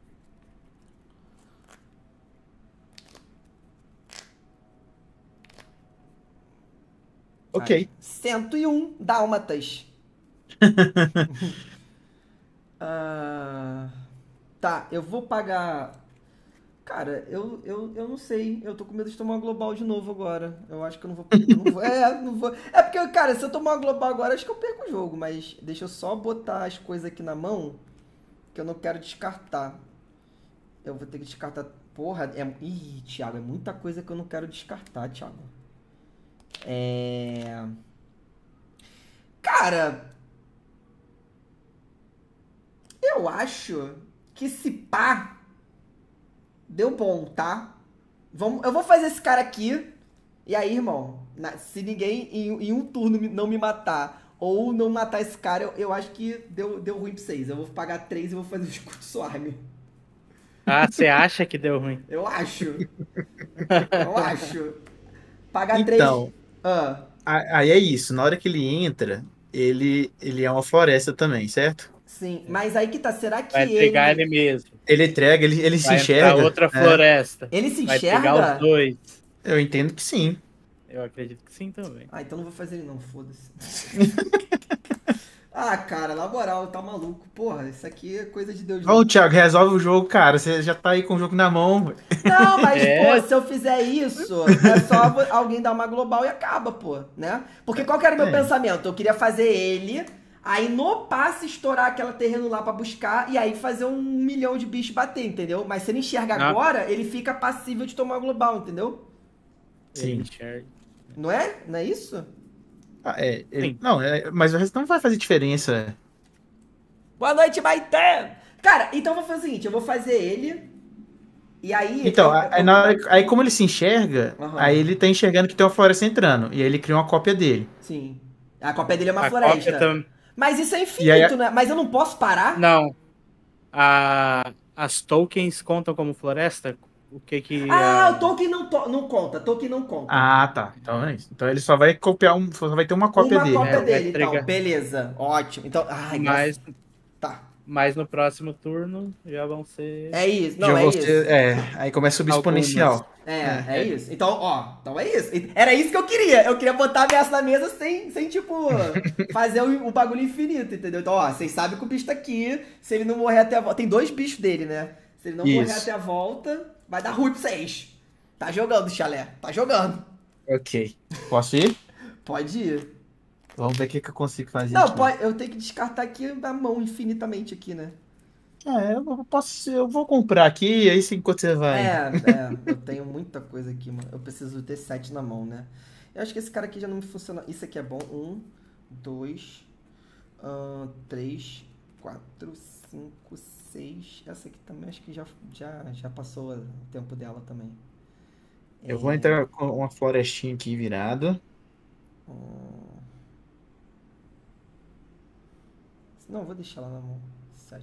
Ok. 101 dálmatas. Tá, eu vou pagar... Cara, eu não sei. Eu tô com medo de tomar uma global de novo agora. Eu acho que eu não vou... não vou. É porque, cara, se eu tomar uma global agora, acho que eu perco o jogo. Mas deixa eu só botar as coisas aqui na mão, que eu não quero descartar. Eu vou ter que descartar... Porra, Ih, Thiago, é muita coisa que eu não quero descartar, Thiago. Cara... Eu acho que se pá... Deu bom, tá? Eu vou fazer esse cara aqui. E aí, irmão, se ninguém em um turno não me matar ou não matar esse cara, eu acho que deu ruim pra vocês. Eu vou pagar 3 e vou fazer o escudo Swarm. Ah, você acha que deu ruim? Eu acho. Eu acho. Pagar 3. Então, aí é isso. Na hora que ele entra, ele é uma floresta também, certo? Sim, mas aí que tá. Será que Vai pegar ele mesmo. Ele entrega, ele se Vai enxerga. entrar outra floresta. Ele se Vai enxerga? pegar os dois. Eu entendo que sim. Eu acredito que sim também. Então não vou fazer ele não, foda-se. Cara, na moral, tá maluco. Porra, isso aqui é coisa de Deus. Ô, Thiago, resolve o jogo, cara. Você já tá aí com o jogo na mão. Não, mas, pô, se eu fizer isso, é só alguém dar uma global e acaba, pô, né? Porque qual que era o meu pensamento? Eu queria fazer ele, aí no passe estourar aquela terreno lá pra buscar, e aí fazer 1 milhão de bichos bater, entendeu? Mas se ele enxerga agora, ele fica passível de tomar global, entendeu? Sim. Não é? Não é isso? Não, mas o resto não vai fazer diferença. Boa noite, Maitê! Cara, então eu vou fazer o seguinte, eu vou fazer ele, e aí... Então, aí como ele se enxerga, aí ele tá enxergando que tem uma floresta entrando, e aí ele cria uma cópia dele. Sim. A cópia dele é uma floresta. Mas isso é infinito, aí, né? Mas eu não posso parar? Não. As tokens contam como floresta? O que que... o token não conta. Token não conta. Ah, tá. Então é isso. Então ele só vai copiar só vai ter uma cópia dele. Uma cópia dele, então. Beleza. Ótimo. Então, tá. Mas no próximo turno já vão ser... É isso. Não, é isso. Aí começa a subir exponencial. É isso. Então, ó, então é isso. Era isso que eu queria. Eu queria botar a ameaça na mesa sem tipo, fazer o bagulho infinito, entendeu? Então, ó, vocês sabem que o bicho tá aqui. Se ele não morrer até a volta. Tem 2 bichos dele, né? Se ele não morrer Isso. até a volta, vai dar ruim pra vocês. Tá jogando, chalé. Tá jogando. Ok. Posso ir? Pode ir. Vamos ver o que eu consigo fazer Não, aqui. pode, eu tenho que descartar aqui a mão infinitamente aqui, né? Eu vou comprar aqui, aí enquanto você vai. Eu tenho muita coisa aqui, mano. Eu preciso ter 7 na mão, né? Eu acho que esse cara aqui já não me funciona. Isso aqui é bom. 1, 2, 3, 4, 5, 6. Essa aqui também acho que já passou o tempo dela também. Eu vou entrar com uma florestinha aqui virada. Não, vou deixar lá na mão. 7.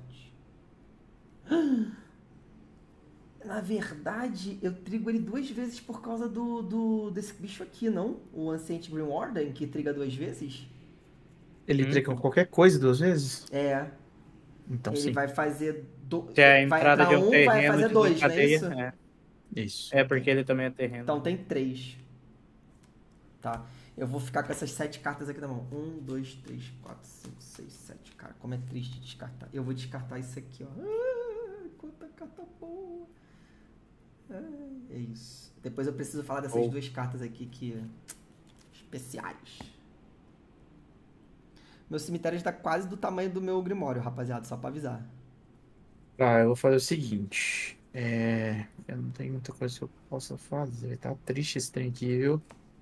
Na verdade, eu trigo ele 2 vezes por causa desse bicho aqui, não? O Ancient Green Warden, que triga 2 vezes? Ele triga com qualquer coisa 2 vezes? É. Então Ele sim. vai fazer. Se é a Vai entrada entrar de um um, vai terreno fazer de 2, não é cadeia, isso? Isso. É porque ele também é terreno. Então tem 3. Tá. Eu vou ficar com essas 7 cartas aqui na mão. 1, 2, 3, 4, 5, 6, 7. Cara, como é triste descartar. Eu vou descartar isso aqui, ó. Quanta carta boa. É isso. Depois eu preciso falar dessas 2 cartas aqui que. Especiais. Meu cemitério está quase do tamanho do meu Grimório, rapaziada, só pra avisar. Tá, eu vou fazer o seguinte. Eu não tenho muita coisa que eu possa fazer. Tá triste esse trem aqui, viu?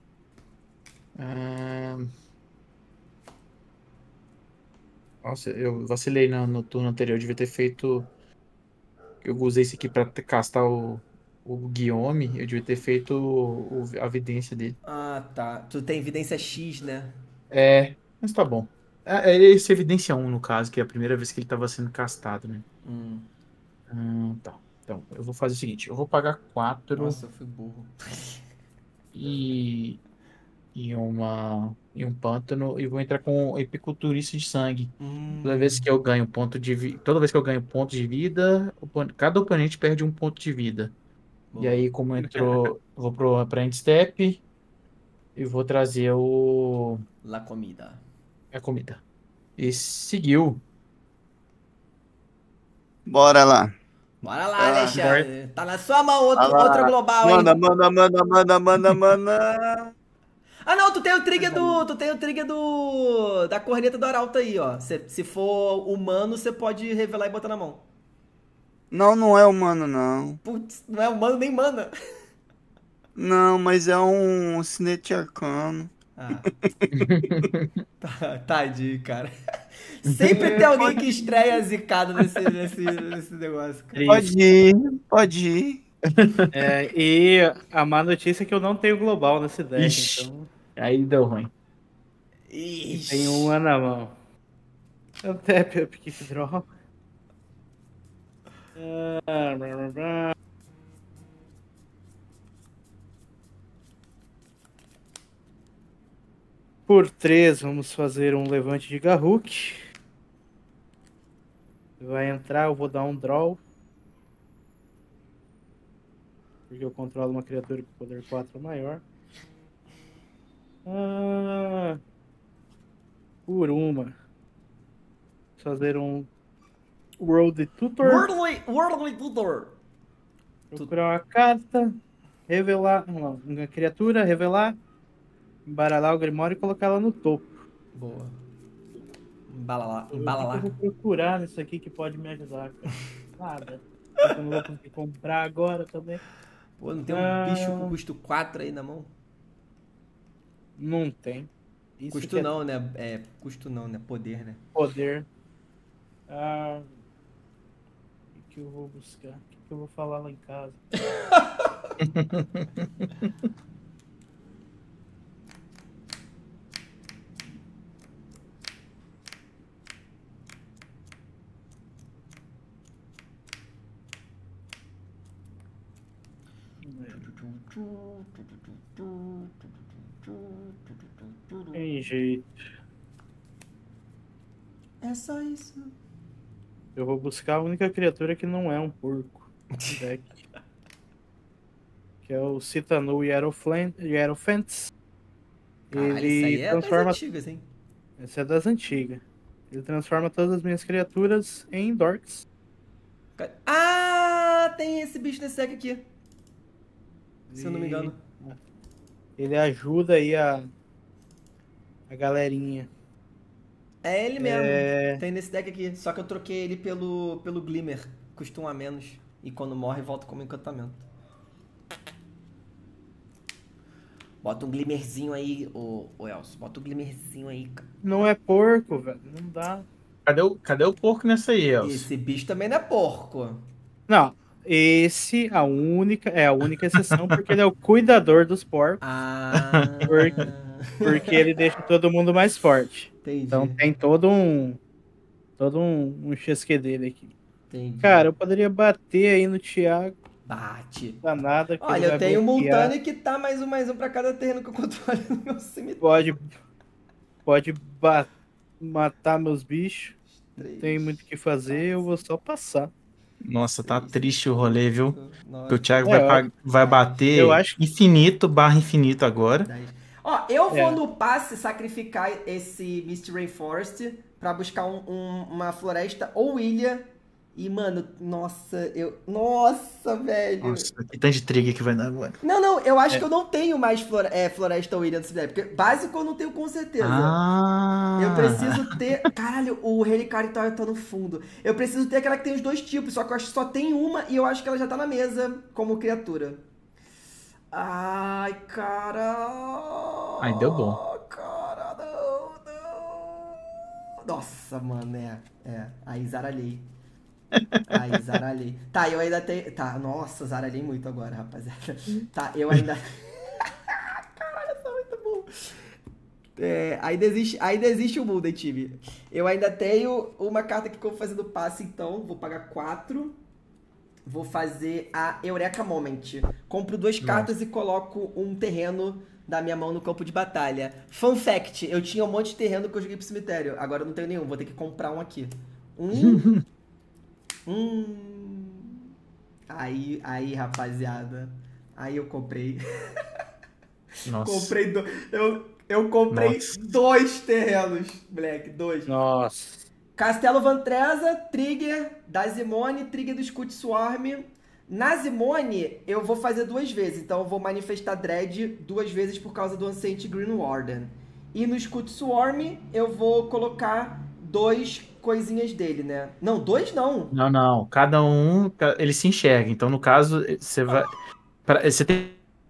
Nossa, eu vacilei no turno anterior. Eu devia ter feito. Eu usei isso aqui pra castar o Guillaume. Eu devia ter feito a vidência dele. Ah, tá. Tu tem evidência X, né? Mas tá bom. Esse é evidência 1, no caso, que é a primeira vez que ele estava sendo castado, né? Tá. Então, eu vou fazer o seguinte: eu vou pagar 4 Nossa, eu fui burro. e, e um pântano e vou entrar com epiculturista de sangue. Toda vez que eu ganho toda vez que eu ganho ponto de vida, cada oponente perde um ponto de vida. E aí, como entrou, eu vou pra end step e vou trazer La comida. a comida. E seguiu. Bora lá. Bora lá, Ah, Alexandre. Tá na sua mão Vai outra lá. global, Manda, hein? manda. Ah, não, tu tem o trigger da corneta do Arauto aí, ó. Se for humano, você pode revelar e botar na mão. Não, não é humano, não. Putz, não é humano nem mana. Não, mas é um cinete arcano. Ah. Tadinho, cara. Sempre tem alguém que estreia zicado nesse negócio, cara. Pode ir. E a má notícia é que eu não tenho global nesse deck, Ixi. então Aí deu ruim. Ixi. tem uma na mão. Eu tap up keep draw. Por 3, vamos fazer um levante de Garruk. Vai entrar, eu vou dar um draw. Porque eu controlo uma criatura com poder 4 ou maior. Por uma. Fazer um World Tutor. Worldly Tutor. Procurar uma carta. Revelar. Uma criatura, revelar. Embaralhar o Grimório e colocar ela no topo. Boa. Embala lá. O que eu vou procurar nisso aqui que pode me ajudar, cara? Nada. Eu não vou conseguir comprar agora também. Pô, não tem um bicho com custo 4 aí na mão? Não tem. Isso Custo não, né? Custo não, né? Poder, né? Poder. O que eu vou buscar? O que eu vou falar lá em casa? Tem jeito. É só isso. Eu vou buscar a única criatura que não é um porco no deck. que é o Citanu Hierophants. Caralho, isso Ele aí é das transforma. antigas, hein? Essa é das antigas. Ele transforma todas as minhas criaturas em Dorks. Ah, tem esse bicho nesse deck aqui. Se eu não me engano. Ele ajuda aí a galerinha. É ele mesmo. É. Tem nesse deck aqui. Só que eu troquei ele pelo Glimmer. Custa 1 a menos. E quando morre, volta como encantamento. Bota um Glimmerzinho aí, ô Elcio. Bota um Glimmerzinho aí, cara. Não é porco, velho. Não dá. Cadê o porco nessa aí, Elcio? Esse bicho também não é porco. Não. Esse é a única exceção, porque ele é o cuidador dos porcos. Ah. Porque ele deixa todo mundo mais forte. Entendi. Então tem todo um chesque dele aqui. Entendi. Cara, eu poderia bater aí no Thiago. Bate. Danada. Que Olha, ele eu vai tenho um bloquear. Multani que tá mais um pra cada terreno que eu controlo no meu cemitério. Pode matar meus bichos. Não 3, tem muito o que fazer, eu vou só passar. Nossa, tá triste o rolê, viu? 9, Porque o Thiago É, vai bater eu acho- infinito agora. 10. Ó, eu vou É. no passe sacrificar esse Misty Rainforest pra buscar uma floresta ou ilha. E, mano, nossa, velho. Nossa, que tanto de trigger que vai dar agora. Não, eu acho que eu não tenho mais floresta ou ilha nesse deck. Porque básico eu não tenho com certeza. Ah! Eu preciso ter... Caralho, o Relicário tá no fundo. Eu preciso ter aquela que tem os dois tipos, só que eu acho que só tem uma e eu acho que ela já tá na mesa como criatura. Ai, cara... Ai, deu bom. Cara, não. Nossa, mano, aí zaralhei. Aí zaralhei. Tá, eu ainda tenho... Tá, nossa, zaralhei muito agora, rapaziada. Tá, eu ainda... Caralho, eu sou muito bom. Ainda existe o Muda, time. Eu ainda tenho uma carta que eu vou fazer do passe, então. Vou pagar 4. Vou fazer a Eureka Moment. Compro 2 cartas e coloco um terreno da minha mão no campo de batalha. Fun fact, eu tinha um monte de terreno que eu joguei pro cemitério. Agora eu não tenho nenhum, vou ter que comprar um aqui. Aí, rapaziada. Aí eu comprei. Nossa. Eu comprei Nossa. 2 terrenos, moleque, 2. Nossa. Castelo Vantreza, trigger da Zimone, trigger do Scout Swarm. Na Zimone, eu vou fazer 2 vezes. Então eu vou manifestar Dread 2 vezes por causa do Ancient Green Warden. E no Scout Swarm, eu vou colocar 2 coisinhas dele, né? Não, 2 não. Não. Cada um, ele se enxerga. Então, no caso, você vai... Você tem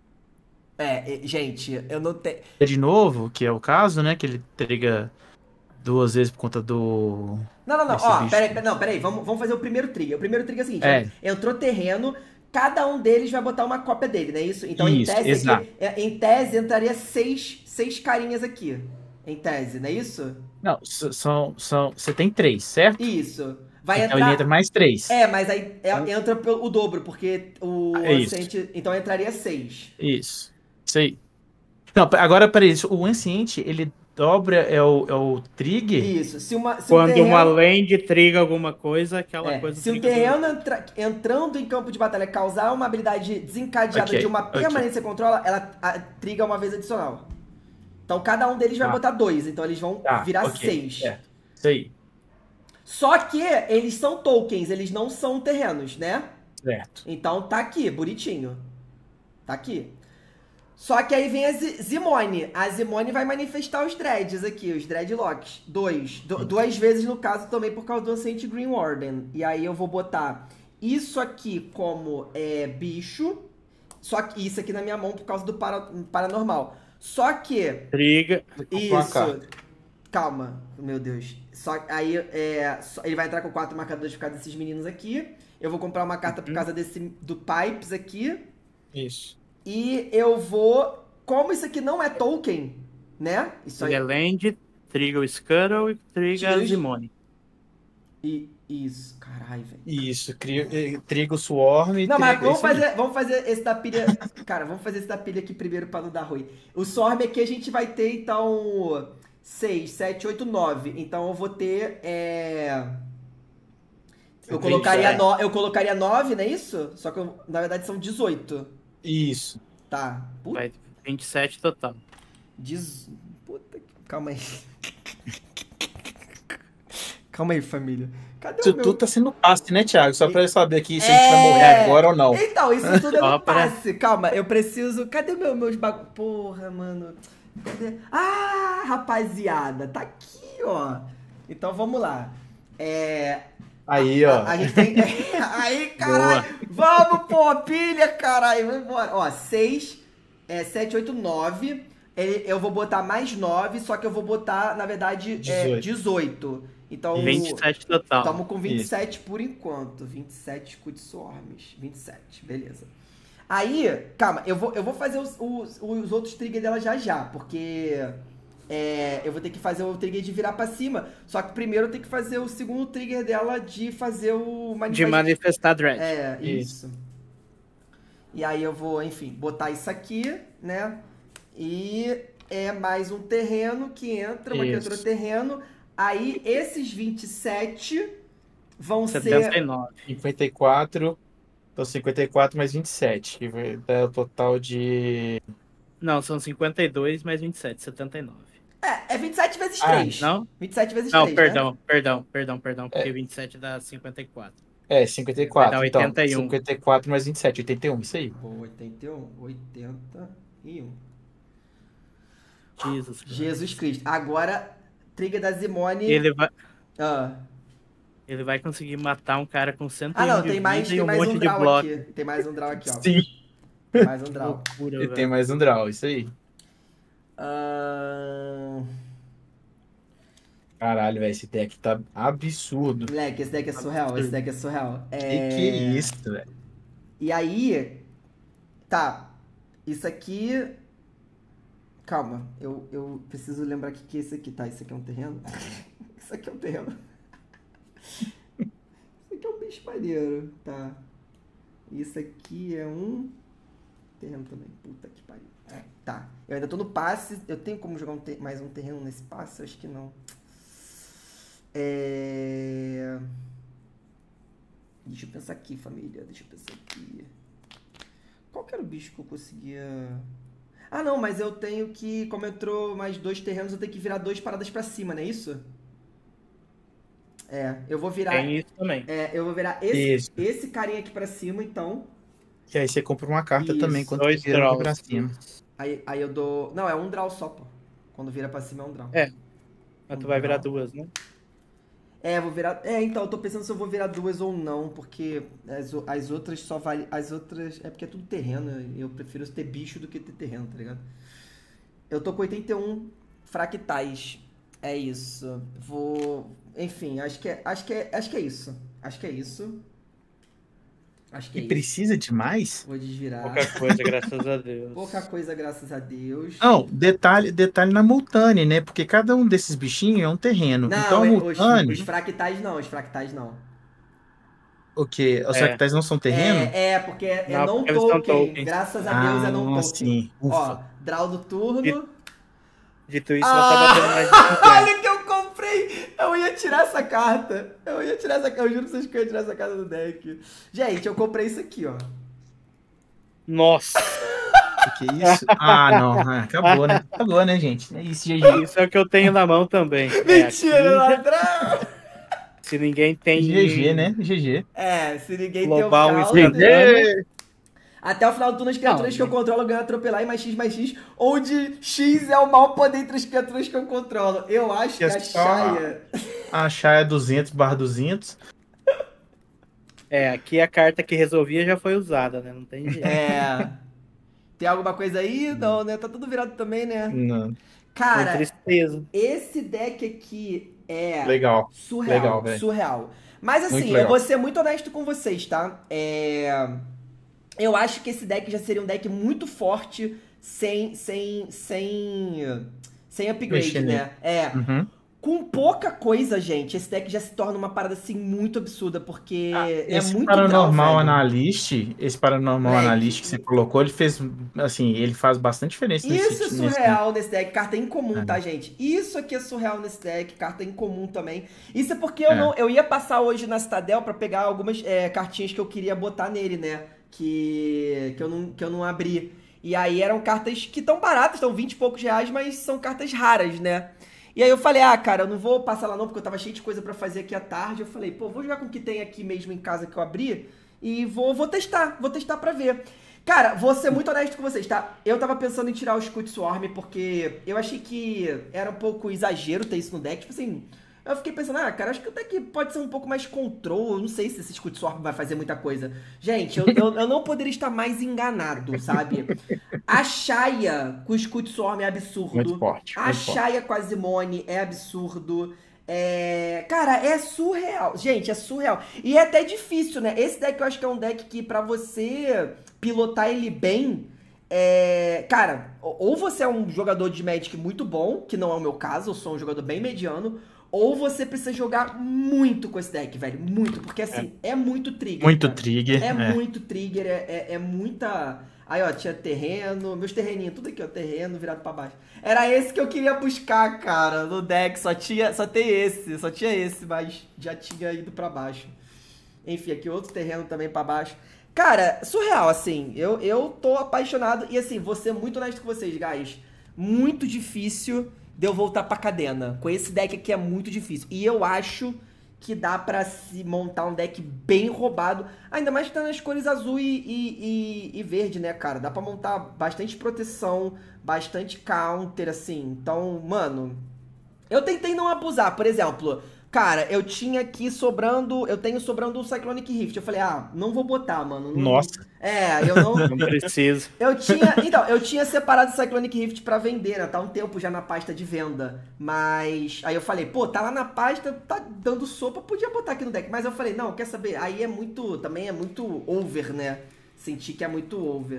Gente, eu não tenho... de novo, que é o caso, né? Que ele triga 2 vezes por conta do... Não. Esse Ó, bicho. peraí. Vamos fazer o primeiro trigger. O primeiro trigger é o seguinte: entrou terreno, cada um deles vai botar uma cópia dele, não é isso? Então, Isso, em tese, exato. em tese entraria 6 carinhas aqui. Em tese, não é isso? Não, você tem 3, certo? Isso. Vai Então entrar. ele entra mais 3. Mas aí entra o dobro, porque o Isso. Ancient. Então entraria 6. Isso aí. Não, agora, peraí, o Anciente, ele dobra, é o trigger? Isso. Se um Quando terreno... uma land triga alguma coisa, aquela coisa... Se um triga terreno entrando em campo de batalha causar uma habilidade desencadeada Ok, de uma permanência que controla, ela triga uma vez adicional. Então cada um deles vai botar 2, então eles vão virar 6. Certo. Isso aí. Só que eles são tokens, eles não são terrenos, né? Certo. Então tá aqui, bonitinho. Tá aqui. Só que aí vem a Zimone. A Zimone vai manifestar os dreads aqui, os dreadlocks. 2 vezes no caso também por causa do Ancient Green Warden. E aí eu vou botar isso aqui como bicho. Só que isso aqui na minha mão por causa do paranormal. Só que... Triga. Isso. Calma, meu Deus. Aí ele vai entrar com 4 marcadores por causa desses meninos aqui. Eu vou comprar uma carta por causa do Pipes aqui. Isso. E eu vou... Como isso aqui não é token, né? Isso aí. Ele é land, triga o Scuttle e triga a Zimone. Isso, caralho, velho. Isso, triga o Swarm. Não, mas vamos fazer esse da pilha... Cara, vamos fazer esse da pilha aqui primeiro pra não dar ruim. O Swarm aqui a gente vai ter, então... 6, 7, 8, 9. Então eu vou ter... Eu colocaria 9, não é isso? Só que na verdade são 18. Isso. Tá. Puta, Vai 27 total. Puta que... Calma aí. Calma aí, família. Cadê Isso o meu... tudo tá sendo passe, né, Thiago? Só pra eu saber aqui se a É. gente vai morrer agora ou não. Então, isso tudo é Ó, no passe. Calma, eu preciso... Cadê meus bagulho? Porra, mano. Cadê? Ah, rapaziada. Tá aqui, ó. Então, vamos lá. Aí, ó. A gente tem... Aí, caralho. Vamos, pô, pilha, caralho. Vambora. Ó, 6, 7, 8, 9. Eu vou botar mais 9, só que eu vou botar, na verdade, 18. Então, 27 total. estamos com 27 por enquanto. 27 Cutsworms. 27, beleza. Aí, calma, eu vou fazer os outros triggers dela já, porque eu vou ter que fazer o trigger de virar pra cima. Só que primeiro eu tenho que fazer o segundo trigger dela de fazer o De manifestar dread. Isso. E aí eu vou, enfim, botar isso aqui, né? E mais um terreno que entra, uma criatura terreno. Aí esses 27 vão 79. 54. Então 54 mais 27. Que vai dar o total de... Não, são 52 mais 27, 79. É 27 vezes 3. Não? 27 vezes Não, 3, perdão, porque 27 dá 54. 54. Vai dar Então, 81. 54 mais 27, 81, isso aí. 81. Jesus Cristo. Agora, trigger da Zimone. Ele vai conseguir matar um cara com 101 não, de tem mais vida e um um monte de draw bloco. aqui. Tem mais um draw aqui, ó. Sim. Tem mais um draw. Loucura, Ele velho. tem mais um draw, isso aí. Caralho, velho, esse deck tá absurdo. Moleque, esse deck é surreal. Esse deck é surreal. Que é isso, velho? E aí... Tá. Isso aqui... Calma. Eu preciso lembrar que é esse aqui, tá? Isso aqui é um terreno? Isso aqui é um terreno. Isso aqui é um bicho maneiro. Tá. Isso aqui é um... terreno também. Puta que pariu. Tá. Eu ainda tô no passe. Eu tenho como jogar mais um terreno nesse passe? Eu acho que não. Deixa eu pensar aqui, família. Deixa eu pensar aqui. Qual que era o bicho que eu conseguia... Ah, não, mas eu tenho que... Como entrou mais 2 terrenos, eu tenho que virar 2 paradas pra cima, não é isso? Eu vou virar... Tem isso também. Eu vou virar Isso. esse carinha aqui pra cima, então. Que aí você compra uma carta Isso. também quando 2 você vira draws. pra cima. Aí eu dou... Não, é um draw só, pô. Quando vira pra cima é um draw. Mas tu vai virar 2, né? Eu vou virar... então, eu tô pensando se eu vou virar 2 ou não, porque as outras só vale... As outras... É porque é tudo terreno, eu prefiro ter bicho do que ter terreno, tá ligado? Eu tô com 81 fractais. É isso. Enfim, acho que é isso. E precisa de mais? Vou desvirar. Pouca coisa, graças a Deus. Pouca coisa, graças a Deus. Não, detalhe na Multane, né? Porque cada um desses bichinhos é um terreno. Não, então a Multane... os fractais não. O quê? Os fractais não são terreno? Porque Não, não porque eles são token. tokens. Graças a Deus é não token. Sim. Ó, Ufa. draw do turno. Dito isso, ela tá batendo mais de 50. Olha que eu comprei! Eu ia tirar essa carta. Eu juro pra vocês que eu ia tirar essa carta do deck. Gente, eu comprei isso aqui, ó. Nossa, Que isso? Não. Acabou, né? Acabou, né, gente? É isso, GG. isso é o que eu tenho na mão também. Mentira, aqui, ladrão! se ninguém tem... GG, né? GG. Se ninguém Global tem o instantâneo. até o final do turno, as criaturas que eu controlo ganham atropelar e mais X, onde X é o maior poder entre as criaturas que eu controlo. Eu acho que a Shaya... A Shaya é 200/200. Aqui a carta que resolvia já foi usada, né? Não tem jeito. Tem alguma coisa aí? Não, né? Tá tudo virado também, né? Não. Cara, Com tristeza. esse deck aqui é Legal. surreal, Legal, velho. surreal. Mas assim, Muito legal. eu vou ser muito honesto com vocês, tá? Eu acho que esse deck já seria um deck muito forte sem upgrade, Mexer né? Uhum. Com pouca coisa, gente, esse deck já se torna uma parada assim muito absurda, porque Esse muito Paranormal draw, velho. Analyst, Moleque. Analyst que você colocou, ele fez, assim, ele faz bastante diferença Isso é nesse surreal nesse deck, carta incomum, tá, gente? Isso aqui é surreal nesse deck, carta incomum também. Isso é porque eu ia passar hoje na Citadel pra pegar algumas cartinhas que eu queria botar nele, né? que eu não abri. E aí eram cartas que estão baratas, estão 20 e poucos reais, mas são cartas raras, né? E aí eu falei, cara, eu não vou passar lá não, porque eu tava cheio de coisa pra fazer aqui à tarde. Eu falei, pô, vou jogar com o que tem aqui mesmo em casa que eu abri e vou testar pra ver. Cara, vou ser muito honesto com vocês, tá? Eu tava pensando em tirar o Scud Swarm porque eu achei que era um pouco exagero ter isso no deck. Tipo assim, eu fiquei pensando, cara, acho que o deck pode ser um pouco mais control. Eu não sei se esse Scud Swarm vai fazer muita coisa. Gente, eu não poderia estar mais enganado, sabe? A Xayah com o Scud Swarm é absurdo. Muito forte. A Xayah com a Zimone é absurdo. Cara, é surreal. Gente, é surreal. E é até difícil, né? Esse deck eu acho que é um deck que pra você pilotar ele bem, cara, ou você é um jogador de Magic muito bom, que não é o meu caso, eu sou um jogador bem mediano, ou você precisa jogar muito com esse deck, velho. Muito, porque assim, é muito trigger. Muito cara. trigger. É muito trigger, é muita... Aí, ó, tinha terreno, meus terreninhos, tudo aqui, ó, terreno virado pra baixo. Era esse que eu queria buscar, cara, no deck, só tinha esse, mas já tinha ido pra baixo. Enfim, aqui outro terreno também pra baixo. Cara, surreal, assim, eu tô apaixonado e, assim, vou ser muito honesto com vocês, guys. Muito difícil de eu voltar pra cadena. Com esse deck aqui é muito difícil. E eu acho que dá pra se montar um deck bem roubado, ainda mais que tá nas cores azul e verde, né, cara? Dá pra montar bastante proteção, bastante counter, assim. Então, mano, eu tentei não abusar. Por exemplo, cara, eu tenho sobrando um Cyclonic Rift. Eu falei, não vou botar, mano. Não... Nossa. Eu não... Não preciso. Eu tinha separado o Cyclonic Rift pra vender, né? Tá um tempo já na pasta de venda. Mas aí eu falei, pô, tá lá na pasta, tá dando sopa, podia botar aqui no deck. Mas eu falei, não, quer saber? Aí também é muito over, né? Senti que é muito over.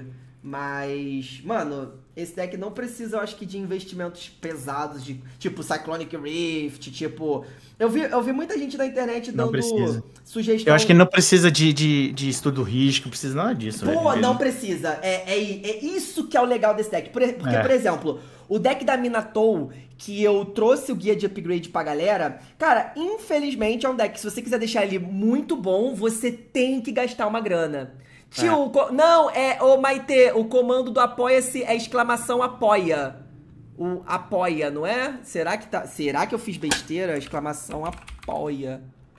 Mas, mano, esse deck não precisa, eu acho que, de investimentos pesados, de tipo Cyclonic Rift, tipo... Eu vi muita gente na internet dando sugestão... Eu acho que não precisa de estudo risco, não precisa nada disso. Pô, velho. não precisa. É isso que é o legal desse deck. Porque, por exemplo, o deck da Minatou, que eu trouxe o guia de upgrade pra galera, cara, infelizmente é um deck que, se você quiser deixar ele muito bom, você tem que gastar uma grana. Tio, não, Maite, o comando do apoia-se é exclamação apoia. O apoia, não é? Será que eu fiz besteira? Exclamação apoia.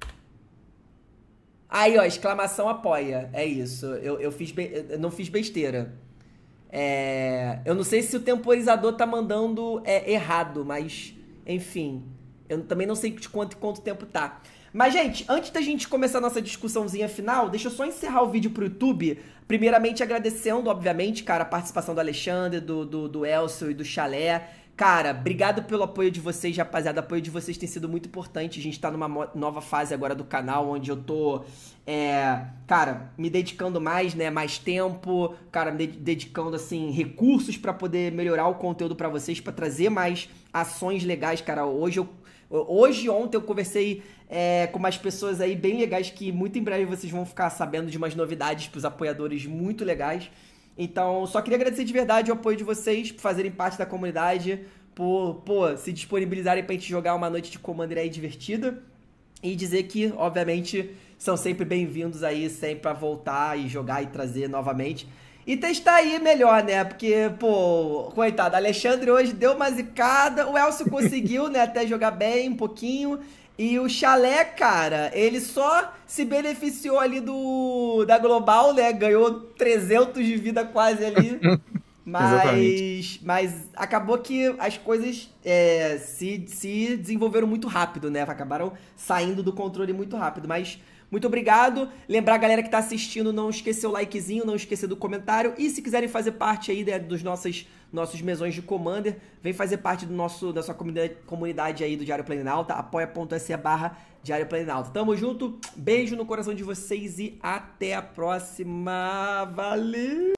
Aí, ó, exclamação apoia. É isso. Eu não fiz besteira. Eu não sei se o temporizador tá mandando errado, mas, enfim. Eu também não sei de quanto tempo tá. Mas, gente, antes da gente começar a nossa discussãozinha final, deixa eu só encerrar o vídeo pro YouTube. Primeiramente, agradecendo, obviamente, cara, a participação do Alexandre, do Elcio e do Chalé. Cara, obrigado pelo apoio de vocês, rapaziada. O apoio de vocês tem sido muito importante. A gente tá numa nova fase agora do canal, onde eu tô, cara, me dedicando mais, né? Mais tempo, cara, me dedicando, assim, recursos pra poder melhorar o conteúdo pra vocês, pra trazer mais ações legais, cara. Ontem eu conversei com umas pessoas aí bem legais que muito em breve vocês vão ficar sabendo de umas novidades pros apoiadores muito legais. Então, só queria agradecer de verdade o apoio de vocês por fazerem parte da comunidade, por se disponibilizarem pra gente jogar uma noite de Commander aí divertida. E dizer que, obviamente, são sempre bem-vindos aí, sempre pra voltar e jogar e trazer novamente. E testar aí melhor, né? Porque, pô, coitado, Alexandre hoje deu uma zicada, o Elcio conseguiu, né, até jogar bem um pouquinho. E o Chalé, cara, ele só se beneficiou ali da Global, né? Ganhou 300 de vida quase ali. Mas acabou que as coisas se desenvolveram muito rápido, né? Acabaram saindo do controle muito rápido. Mas muito obrigado. Lembrar a galera que tá assistindo, não esquecer o likezinho, não esquecer do comentário. E se quiserem fazer parte aí, né, dos nossos mesões de Commander, vem fazer parte da nossa comunidade aí do Diário Planalto, apoia.se/Diário Planalto. Tamo junto, beijo no coração de vocês e até a próxima. Valeu!